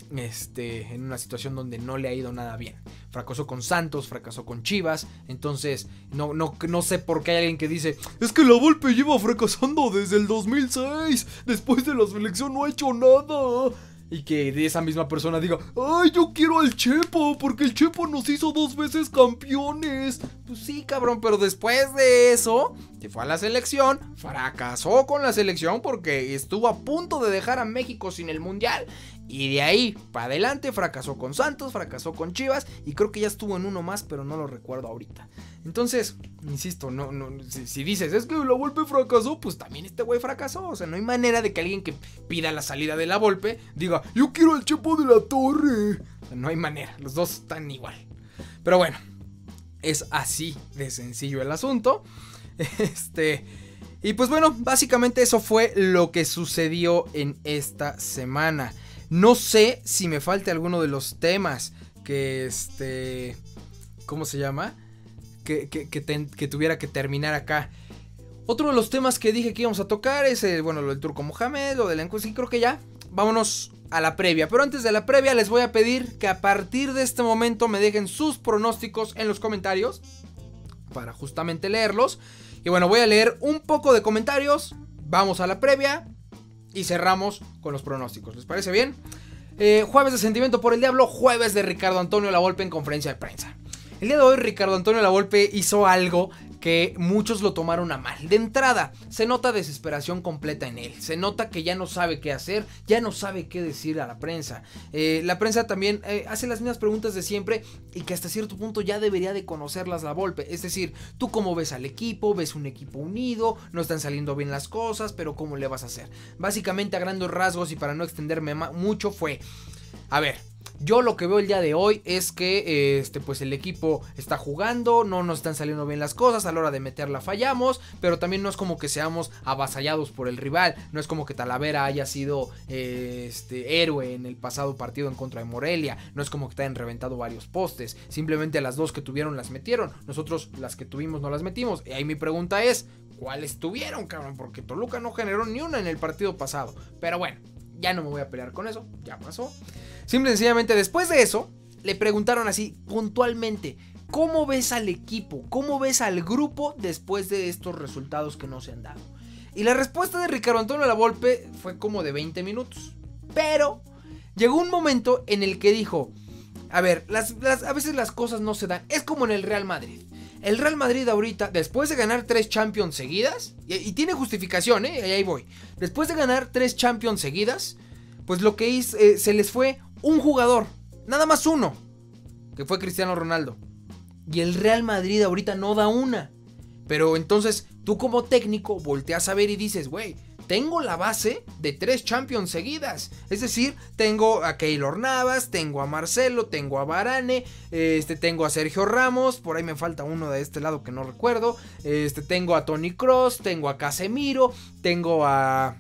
en una situación donde no le ha ido nada bien. Fracasó con Santos, fracasó con Chivas, entonces no sé por qué hay alguien que dice, es que la Volpe lleva fracasando desde el 2006, después de la selección no ha hecho nada. Y que de esa misma persona diga, ay, yo quiero al Chepo, porque el Chepo nos hizo 2 veces campeones. Pues sí, cabrón, pero después de eso, se fue a la selección, fracasó con la selección porque estuvo a punto de dejar a México sin el mundial. Y de ahí para adelante fracasó con Santos, fracasó con Chivas y creo que ya estuvo en uno más, pero no lo recuerdo ahorita. Entonces, insisto, si dices, es que la Volpe fracasó, pues también este güey fracasó. O sea, no hay manera de que alguien que pida la salida de la Volpe diga, yo quiero al Chepo de la Torre. O sea, no hay manera, los dos están igual. Pero bueno, es así de sencillo el asunto. Y pues bueno, básicamente eso fue lo que sucedió en esta semana. No sé si me falte alguno de los temas que ¿cómo se llama? Que tuviera que terminar acá. Otro de los temas que dije que íbamos a tocar es lo del Turco Mohamed, lo del encuentro, sí, creo que ya. Vámonos a la previa, pero antes de la previa les voy a pedir que a partir de este momento me dejen sus pronósticos en los comentarios para justamente leerlos. Y bueno, voy a leer un poco de comentarios, vamos a la previa y cerramos con los pronósticos, ¿les parece bien? Jueves de Sentimiento por el Diablo, jueves de Ricardo Antonio Lavolpe en conferencia de prensa. El día de hoy Ricardo Antonio Lavolpe hizo algo que muchos lo tomaron a mal. De entrada, se nota desesperación completa en él. Se nota que ya no sabe qué hacer, ya no sabe qué decir a la prensa. La prensa también hace las mismas preguntas de siempre y que hasta cierto punto ya debería de conocerlas Lavolpe. Es decir, ¿tú cómo ves al equipo? ¿Ves un equipo unido? ¿No están saliendo bien las cosas? ¿Pero cómo le vas a hacer? Básicamente, a grandes rasgos y para no extenderme mucho fue... A ver, yo lo que veo el día de hoy es que pues el equipo está jugando, no nos están saliendo bien las cosas, a la hora de meterla fallamos, pero también no es como que seamos avasallados por el rival, no es como que Talavera haya sido héroe en el pasado partido en contra de Morelia, no es como que te hayan reventado varios postes, simplemente las dos que tuvieron las metieron, nosotros las que tuvimos no las metimos, y ahí mi pregunta es, ¿cuáles tuvieron, cabrón? Porque Toluca no generó ni una en el partido pasado, pero bueno. Ya no me voy a pelear con eso, ya pasó. Simple y sencillamente después de eso, le preguntaron así puntualmente, ¿cómo ves al equipo? ¿Cómo ves al grupo después de estos resultados que no se han dado? Y la respuesta de Ricardo Antonio Lavolpe fue como de 20 minutos. Pero llegó un momento en el que dijo, a ver, a veces las cosas no se dan. Es como en el Real Madrid. El Real Madrid ahorita, después de ganar 3 Champions seguidas, y tiene justificación, ahí voy. Después de ganar 3 Champions seguidas, pues lo que hizo, se les fue un jugador, nada más uno, que fue Cristiano Ronaldo. Y el Real Madrid ahorita no da una. Pero entonces, tú como técnico volteas a ver y dices, güey, tengo la base de 3 Champions seguidas. Es decir, tengo a Keylor Navas, tengo a Marcelo, tengo a Varane, tengo a Sergio Ramos, por ahí me falta uno de este lado que no recuerdo. Tengo a Toni Kroos, tengo a Casemiro, tengo a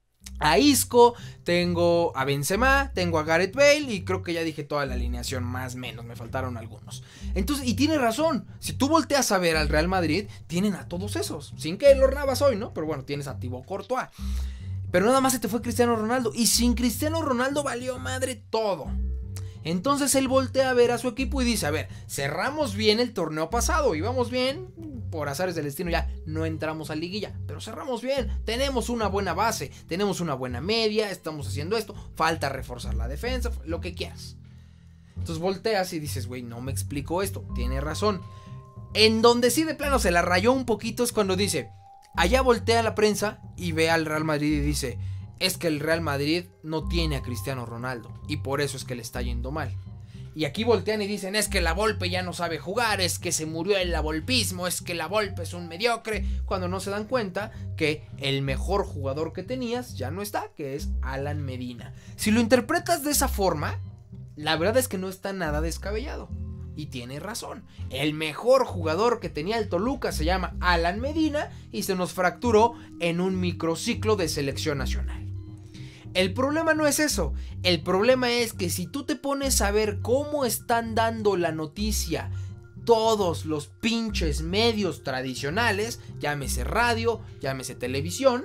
Isco, tengo a Benzema, tengo a Gareth Bale y creo que ya dije toda la alineación, más o menos, me faltaron algunos. Entonces, y tiene razón, si tú volteas a ver al Real Madrid, tienen a todos esos, sin que lo Navas hoy, ¿no? Pero bueno, tienes a Thibaut Courtois. Pero nada más se te fue Cristiano Ronaldo y sin Cristiano Ronaldo valió madre todo. Entonces él voltea a ver a su equipo y dice, a ver, cerramos bien el torneo pasado, íbamos bien, por azares del destino ya no entramos a liguilla, pero cerramos bien, tenemos una buena base, tenemos una buena media, estamos haciendo esto, falta reforzar la defensa, lo que quieras. Entonces volteas y dices, güey, no me explico esto, tiene razón. En donde sí de plano se la rayó un poquito es cuando dice, allá voltea la prensa y ve al Real Madrid y dice, es que el Real Madrid no tiene a Cristiano Ronaldo y por eso es que le está yendo mal. Y aquí voltean y dicen, es que Lavolpe ya no sabe jugar, es que se murió el lavolpismo, es que Lavolpe es un mediocre, cuando no se dan cuenta que el mejor jugador que tenías ya no está, que es Alan Medina. Si lo interpretas de esa forma, la verdad es que no está nada descabellado. Y tiene razón, el mejor jugador que tenía el Toluca se llama Alan Medina y se nos fracturó en un microciclo de selección nacional. El problema no es eso, el problema es que si tú te pones a ver cómo están dando la noticia todos los pinches medios tradicionales, llámese radio, llámese televisión,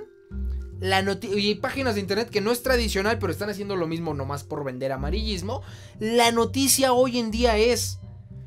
y páginas de internet que no es tradicional pero están haciendo lo mismo nomás por vender amarillismo, la noticia hoy en día es: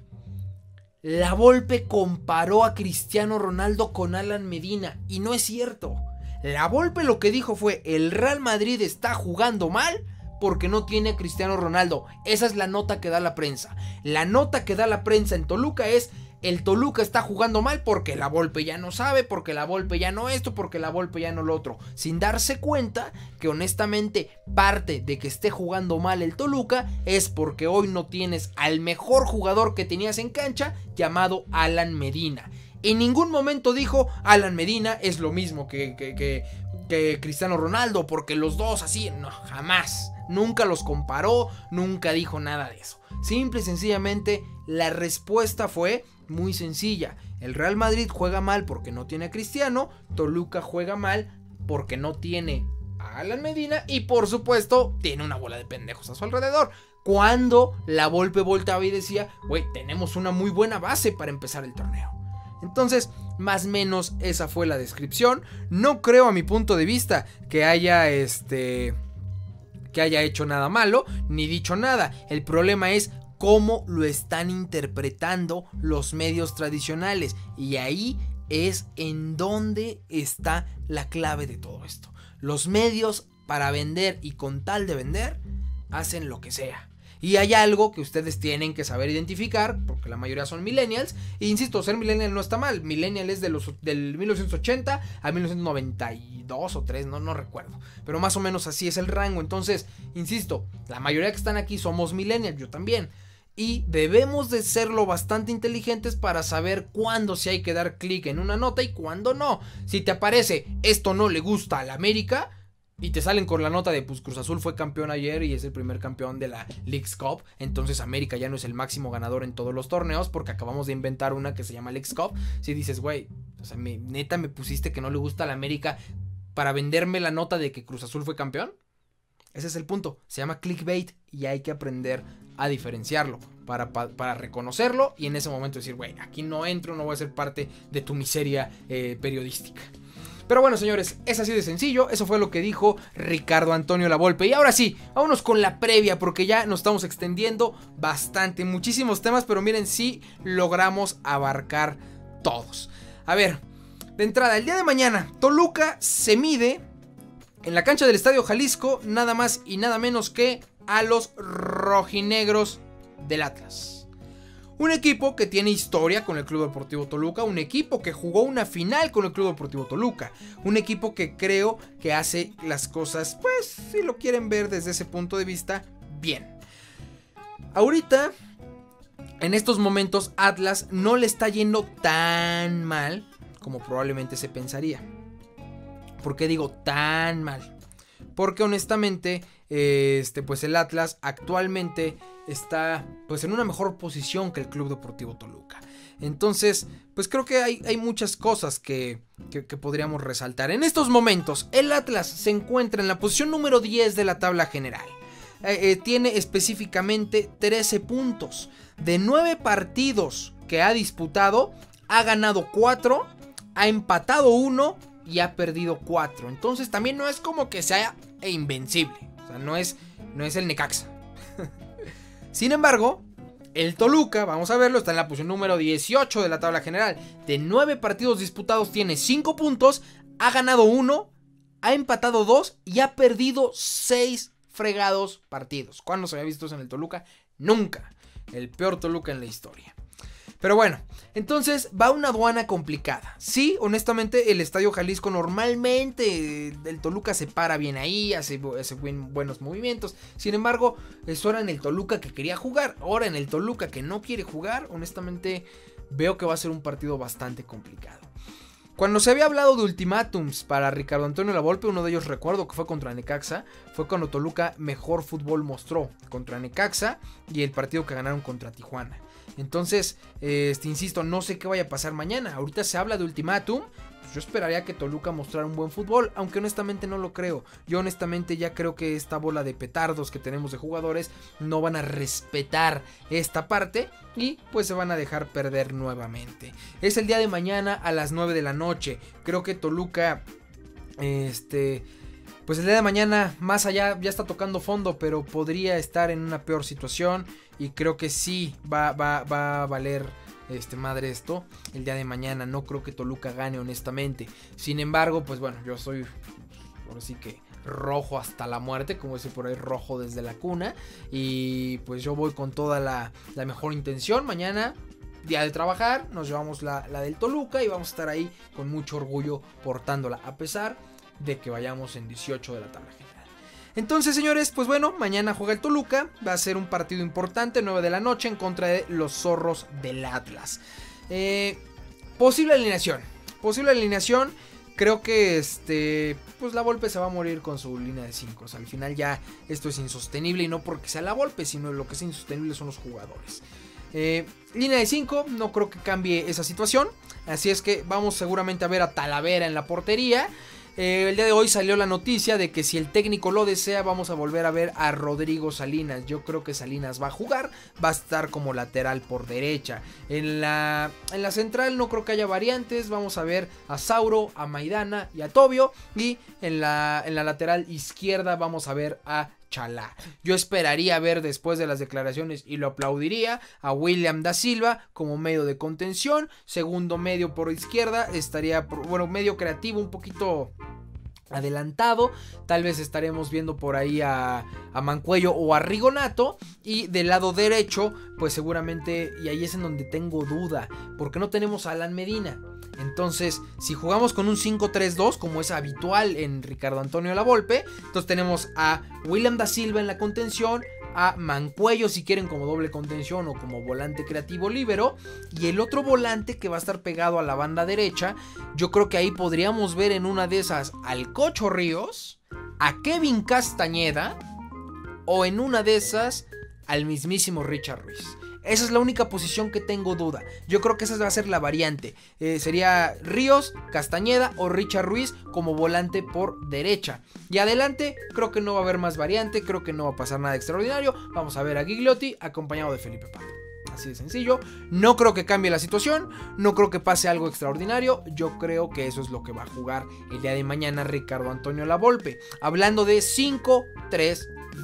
Lavolpe comparó a Cristiano Ronaldo con Alan Medina y no es cierto. Lavolpe lo que dijo fue, el Real Madrid está jugando mal porque no tiene a Cristiano Ronaldo. Esa es la nota que da la prensa. La nota que da la prensa en Toluca es, el Toluca está jugando mal porque Lavolpe ya no sabe, porque Lavolpe ya no esto, porque Lavolpe ya no lo otro. Sin darse cuenta que honestamente parte de que esté jugando mal el Toluca es porque hoy no tienes al mejor jugador que tenías en cancha llamado Alan Medina. En ningún momento dijo Alan Medina es lo mismo que Cristiano Ronaldo porque los dos así, no, jamás. Nunca los comparó, nunca dijo nada de eso. Simple y sencillamente la respuesta fue muy sencilla. El Real Madrid juega mal porque no tiene a Cristiano, Toluca juega mal porque no tiene a Alan Medina y por supuesto tiene una bola de pendejos a su alrededor. Cuando Lavolpe volteaba y decía, güey, tenemos una muy buena base para empezar el torneo. Entonces, más o menos esa fue la descripción. No creo, a mi punto de vista, que haya hecho nada malo, ni dicho nada. El problema es cómo lo están interpretando los medios tradicionales. Y ahí es en donde está la clave de todo esto. Los medios, para vender y con tal de vender, hacen lo que sea. Y hay algo que ustedes tienen que saber identificar, porque la mayoría son millennials. E insisto, ser millennial no está mal. Millennial es del 1980 a 1992 o 3, no recuerdo. Pero más o menos así es el rango. Entonces, insisto, la mayoría que están aquí somos millennials, yo también. Y debemos de serlo bastante inteligentes para saber cuándo sí hay que dar clic en una nota y cuándo no. Si te aparece, esto no le gusta a la América, y te salen con la nota de pues Cruz Azul fue campeón ayer y es el primer campeón de la Leagues Cup, entonces América ya no es el máximo ganador en todos los torneos porque acabamos de inventar una que se llama Leagues Cup. Si dices, güey, o sea, neta me pusiste que no le gusta a la América para venderme la nota de que Cruz Azul fue campeón. Ese es el punto, se llama clickbait y hay que aprender a diferenciarlo para reconocerlo y en ese momento decir, güey, aquí no entro, no voy a ser parte de tu miseria periodística. Pero bueno, señores, es así de sencillo. Eso fue lo que dijo Ricardo Antonio Lavolpe. Y ahora sí, vámonos con la previa, porque ya nos estamos extendiendo bastante. Muchísimos temas, pero miren, sí logramos abarcar todos. A ver, de entrada, el día de mañana, Toluca se mide en la cancha del Estadio Jalisco, nada más y nada menos que a los rojinegros del Atlas. Un equipo que tiene historia con el Club Deportivo Toluca, un equipo que jugó una final con el Club Deportivo Toluca, un equipo que creo que hace las cosas, pues, si lo quieren ver desde ese punto de vista, bien. Ahorita, en estos momentos, Atlas no le está yendo tan mal como probablemente se pensaría. ¿Por qué digo tan mal? Porque honestamente, pues el Atlas actualmente está pues en una mejor posición que el Club Deportivo Toluca. Entonces, pues creo que hay muchas cosas que podríamos resaltar. En estos momentos, el Atlas se encuentra en la posición número 10 de la tabla general. Tiene específicamente 13 puntos. De 9 partidos que ha disputado, ha ganado 4, ha empatado 1 y ha perdido 4. Entonces también no es como que sea invencible. O sea, no es el Necaxa. Sin embargo, el Toluca, vamos a verlo, está en la posición número 18 de la tabla general. De 9 partidos disputados tiene 5 puntos, ha ganado 1, ha empatado 2 y ha perdido 6 fregados partidos. ¿Cuándo se había visto eso en el Toluca? Nunca. El peor Toluca en la historia. Pero bueno, entonces va una aduana complicada. Sí, honestamente el Estadio Jalisco normalmente el Toluca se para bien ahí, hace buenos movimientos. Sin embargo, eso era en el Toluca que quería jugar. Ahora en el Toluca que no quiere jugar, honestamente veo que va a ser un partido bastante complicado. Cuando se había hablado de ultimátums para Ricardo Antonio Lavolpe, uno de ellos recuerdo que fue contra Necaxa, fue cuando Toluca mejor fútbol mostró contra Necaxa y el partido que ganaron contra Tijuana. Entonces, insisto, no sé qué vaya a pasar mañana. Ahorita se habla de ultimátum. Pues yo esperaría que Toluca mostrara un buen fútbol, aunque honestamente no lo creo. Yo honestamente ya creo que esta bola de petardos que tenemos de jugadores no van a respetar esta parte y pues se van a dejar perder nuevamente. Es el día de mañana a las 9 de la noche. Creo que Toluca, pues el día de mañana, más allá, ya está tocando fondo, pero podría estar en una peor situación. Y creo que sí va a valer madre esto el día de mañana. No creo que Toluca gane, honestamente. Sin embargo, pues bueno, yo soy ahora sí que rojo hasta la muerte, como dice por ahí, rojo desde la cuna. Y pues yo voy con toda la mejor intención. Mañana, día de trabajar, nos llevamos la del Toluca y vamos a estar ahí con mucho orgullo portándola, a pesar de que vayamos en 18 de la tabla general. Entonces, señores, pues bueno, mañana juega el Toluca, va a ser un partido importante, 9 de la noche, en contra de los Zorros del Atlas. Posible alineación, creo que pues Lavolpe se va a morir con su línea de 5. O sea, al final ya esto es insostenible y no porque sea Lavolpe, sino lo que es insostenible son los jugadores. Línea de 5, no creo que cambie esa situación, así es que vamos seguramente a ver a Talavera en la portería. El día de hoy salió la noticia de que si el técnico lo desea vamos a volver a ver a Rodrigo Salinas. Yo creo que Salinas va a jugar, va a estar como lateral por derecha. En la central no creo que haya variantes, vamos a ver a Sauro, a Maidana y a Tobio. Y en la lateral izquierda vamos a ver a Chalá. Yo esperaría ver después de las declaraciones y lo aplaudiría a William da Silva como medio de contención, segundo medio por izquierda estaría, medio creativo, un poquito adelantado. Tal vez estaremos viendo por ahí a Mancuello o a Rigonato. Y del lado derecho, pues seguramente, y ahí es en donde tengo duda, porque no tenemos a Alan Medina. Entonces, si jugamos con un 5-3-2, como es habitual en Ricardo Antonio Lavolpe, entonces tenemos a William da Silva en la contención, a Mancuello si quieren como doble contención o como volante creativo líbero, y el otro volante que va a estar pegado a la banda derecha. Yo creo que ahí podríamos ver en una de esas al Cocho Ríos, a Kevin Castañeda, o en una de esas al mismísimo Richard Ruiz. Esa es la única posición que tengo duda. Yo creo que esa va a ser la variante. Sería Ríos, Castañeda o Richard Ruiz como volante por derecha. Y adelante creo que no va a haber más variante. Creo que no va a pasar nada extraordinario. Vamos a ver a Gigliotti acompañado de Felipe Pardo. Así de sencillo. No creo que cambie la situación. No creo que pase algo extraordinario. Yo creo que eso es lo que va a jugar el día de mañana Ricardo Antonio Lavolpe. Hablando de 5-3-2.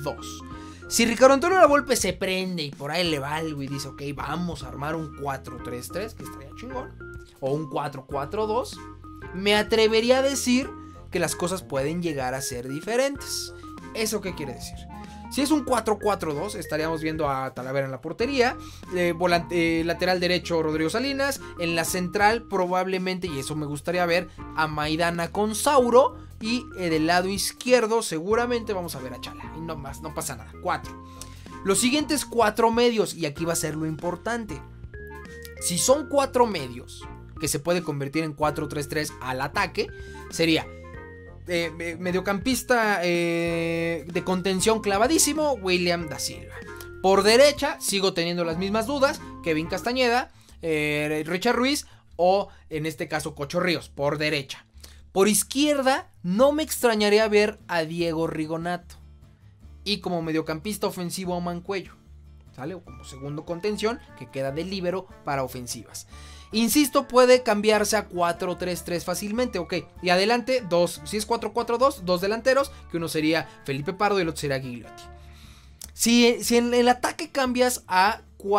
Si Ricardo Antonio Lavolpe se prende y por ahí le va algo y dice, ok, vamos a armar un 4-3-3, que estaría chingón, o un 4-4-2, me atrevería a decir que las cosas pueden llegar a ser diferentes. ¿Eso qué quiere decir? Si es un 4-4-2, estaríamos viendo a Talavera en la portería, lateral derecho Rodrigo Salinas, en la central probablemente, y eso me gustaría ver, a Maidana con Sauro, y del lado izquierdo seguramente vamos a ver a Chala, y no más, no pasa nada. 4. Los siguientes 4 medios, y aquí va a ser lo importante. Si son 4 medios, que se puede convertir en 4-3-3 al ataque, sería mediocampista de contención clavadísimo, William da Silva. Por derecha, sigo teniendo las mismas dudas, Kevin Castañeda, Richard Ruiz o en este caso Cocho Ríos, por derecha. Por izquierda, no me extrañaría ver a Diego Rigonato. Y como mediocampista ofensivo a Mancuello, ¿sale? O como segundo contención, que queda de líbero para ofensivas. Insisto, puede cambiarse a 4-3-3 fácilmente, ok. Y adelante, si es 4-4-2, 2 delanteros, que uno sería Felipe Pardo y el otro sería Gigliotti. Si en el ataque cambias a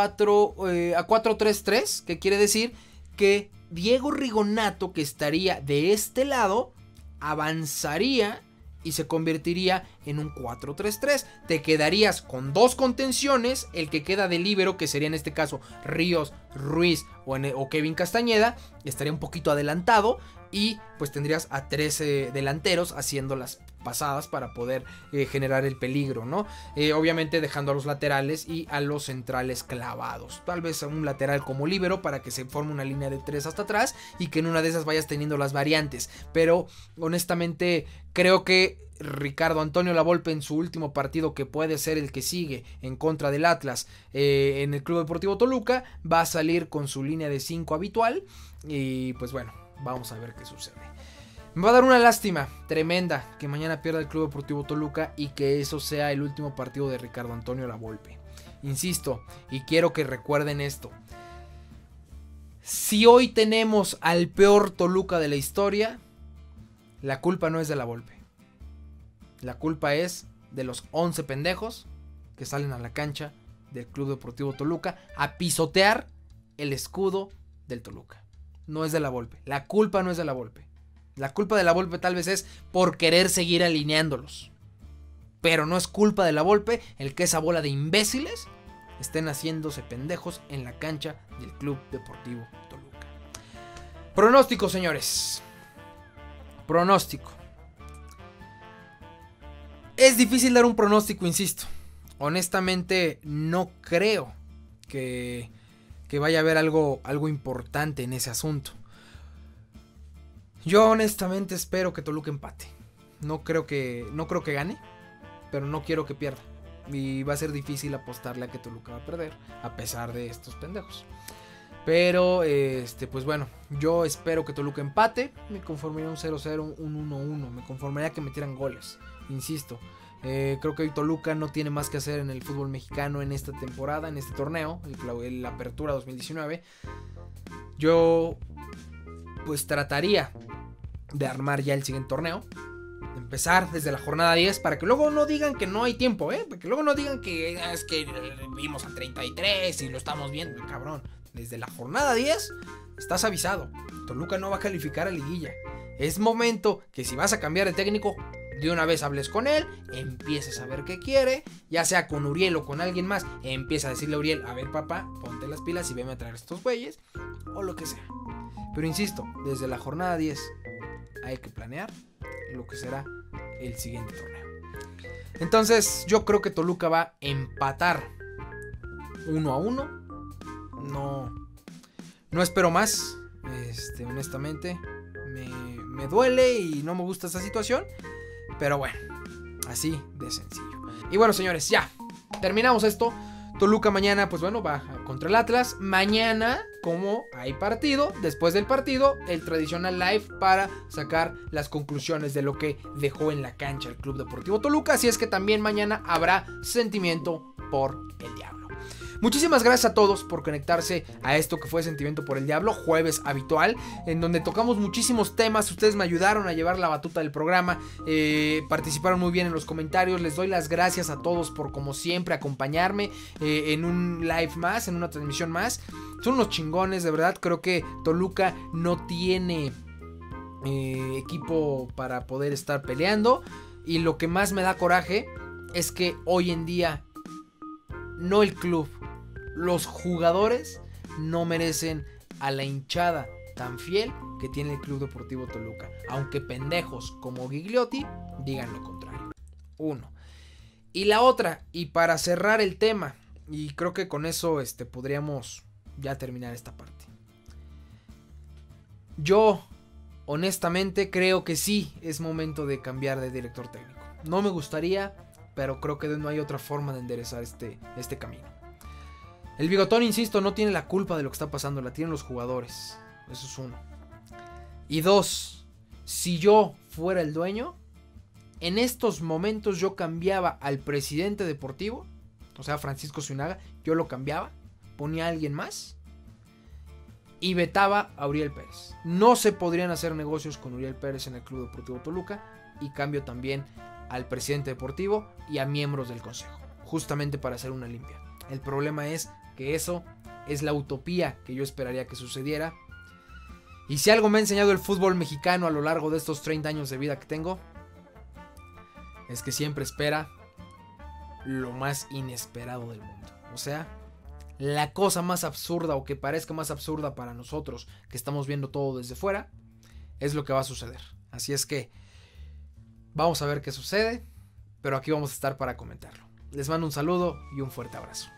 4-3-3, que quiere decir que Diego Rigonato, que estaría de este lado, avanzaría y se convertiría en un 4-3-3. Te quedarías con 2 contenciones, el que queda de líbero, que sería en este caso Ríos, Ruiz o Kevin Castañeda, estaría un poquito adelantado, y pues tendrías a 13 delanteros haciendo las pasadas para poder generar el peligro, ¿no? Obviamente dejando a los laterales y a los centrales clavados. Tal vez a un lateral como líbero para que se forme una línea de 3 hasta atrás y que en una de esas vayas teniendo las variantes. Pero honestamente creo que Ricardo Antonio Lavolpe en su último partido, que puede ser el que sigue en contra del Atlas en el Club Deportivo Toluca, va a salir con su línea de 5 habitual. Y pues bueno, vamos a ver qué sucede. Me va a dar una lástima tremenda que mañana pierda el Club Deportivo Toluca y que eso sea el último partido de Ricardo Antonio Lavolpe. Insisto, y quiero que recuerden esto. Si hoy tenemos al peor Toluca de la historia, la culpa no es de Lavolpe. La culpa es de los 11 pendejos que salen a la cancha del Club Deportivo Toluca a pisotear el escudo del Toluca. No es de Lavolpe. La culpa no es de Lavolpe. La culpa de Lavolpe tal vez es por querer seguir alineándolos. Pero no es culpa de Lavolpe el que esa bola de imbéciles estén haciéndose pendejos en la cancha del Club Deportivo Toluca. Pronóstico, señores. Pronóstico. Es difícil dar un pronóstico, insisto. Honestamente, no creo que vaya a haber algo importante en ese asunto. Yo honestamente espero que Toluca empate. No creo que gane, pero no quiero que pierda. Y va a ser difícil apostarle a que Toluca va a perder, a pesar de estos pendejos. Pero, pues bueno, yo espero que Toluca empate. Me conformaría un 0-0, un 1-1. Me conformaría que metieran goles. Insisto, creo que hoy Toluca no tiene más que hacer en el fútbol mexicano en esta temporada, en este torneo, la Apertura 2019. Yo, pues trataría de armar ya el siguiente torneo. Empezar desde la jornada 10 para que luego no digan que no hay tiempo, para que luego no digan que es que vimos a 33 y lo estamos viendo, cabrón. Desde la jornada 10 estás avisado. Toluca no va a calificar a liguilla. Es momento que si vas a cambiar de técnico, de una vez hables con él, empieces a ver qué quiere, ya sea con Uriel o con alguien más, empieza a decirle a Uriel, a ver papá, ponte las pilas y veme a traer estos güeyes, o lo que sea. Pero insisto, desde la jornada 10 hay que planear lo que será el siguiente torneo. Entonces yo creo que Toluca va a empatar 1-1. No espero más. Honestamente me duele y no me gusta esta situación. Pero bueno, así de sencillo. Y bueno, señores, ya terminamos esto. Toluca mañana, pues bueno, va contra el Atlas. Mañana, como hay partido, después del partido, el tradicional live para sacar las conclusiones de lo que dejó en la cancha el Club Deportivo Toluca. Así es que también mañana habrá sentimiento por el Diablo. Muchísimas gracias a todos por conectarse a esto que fue Sentimiento por el Diablo, jueves habitual, en donde tocamos muchísimos temas. Ustedes me ayudaron a llevar la batuta del programa, participaron muy bien en los comentarios. Les doy las gracias a todos por, como siempre, acompañarme en un live más, en una transmisión más. Son unos chingones, de verdad. Creo que Toluca no tiene equipo para poder estar peleando, y lo que más me da coraje es que hoy en día no el club, los jugadores no merecen a la hinchada tan fiel que tiene el Club Deportivo Toluca, aunque pendejos como Gigliotti digan lo contrario. Uno. Y la otra, y para cerrar el tema, y creo que con eso podríamos ya terminar esta parte. Yo honestamente creo que sí es momento de cambiar de director técnico. No me gustaría, pero creo que no hay otra forma de enderezar este camino. El Bigotón, insisto, no tiene la culpa de lo que está pasando, la tienen los jugadores. Eso es uno. Y dos, si yo fuera el dueño, en estos momentos yo cambiaba al presidente deportivo, o sea, Francisco Zuinaga, yo lo cambiaba, ponía a alguien más y vetaba a Uriel Pérez. No se podrían hacer negocios con Uriel Pérez en el Club Deportivo Toluca, y cambio también al presidente deportivo y a miembros del consejo, justamente para hacer una limpia. El problema es que eso es la utopía que yo esperaría que sucediera. Y si algo me ha enseñado el fútbol mexicano a lo largo de estos 30 años de vida que tengo, es que siempre espera lo más inesperado del mundo. O sea, la cosa más absurda, o que parezca más absurda para nosotros que estamos viendo todo desde fuera, es lo que va a suceder. Así es que vamos a ver qué sucede, pero aquí vamos a estar para comentarlo. Les mando un saludo y un fuerte abrazo.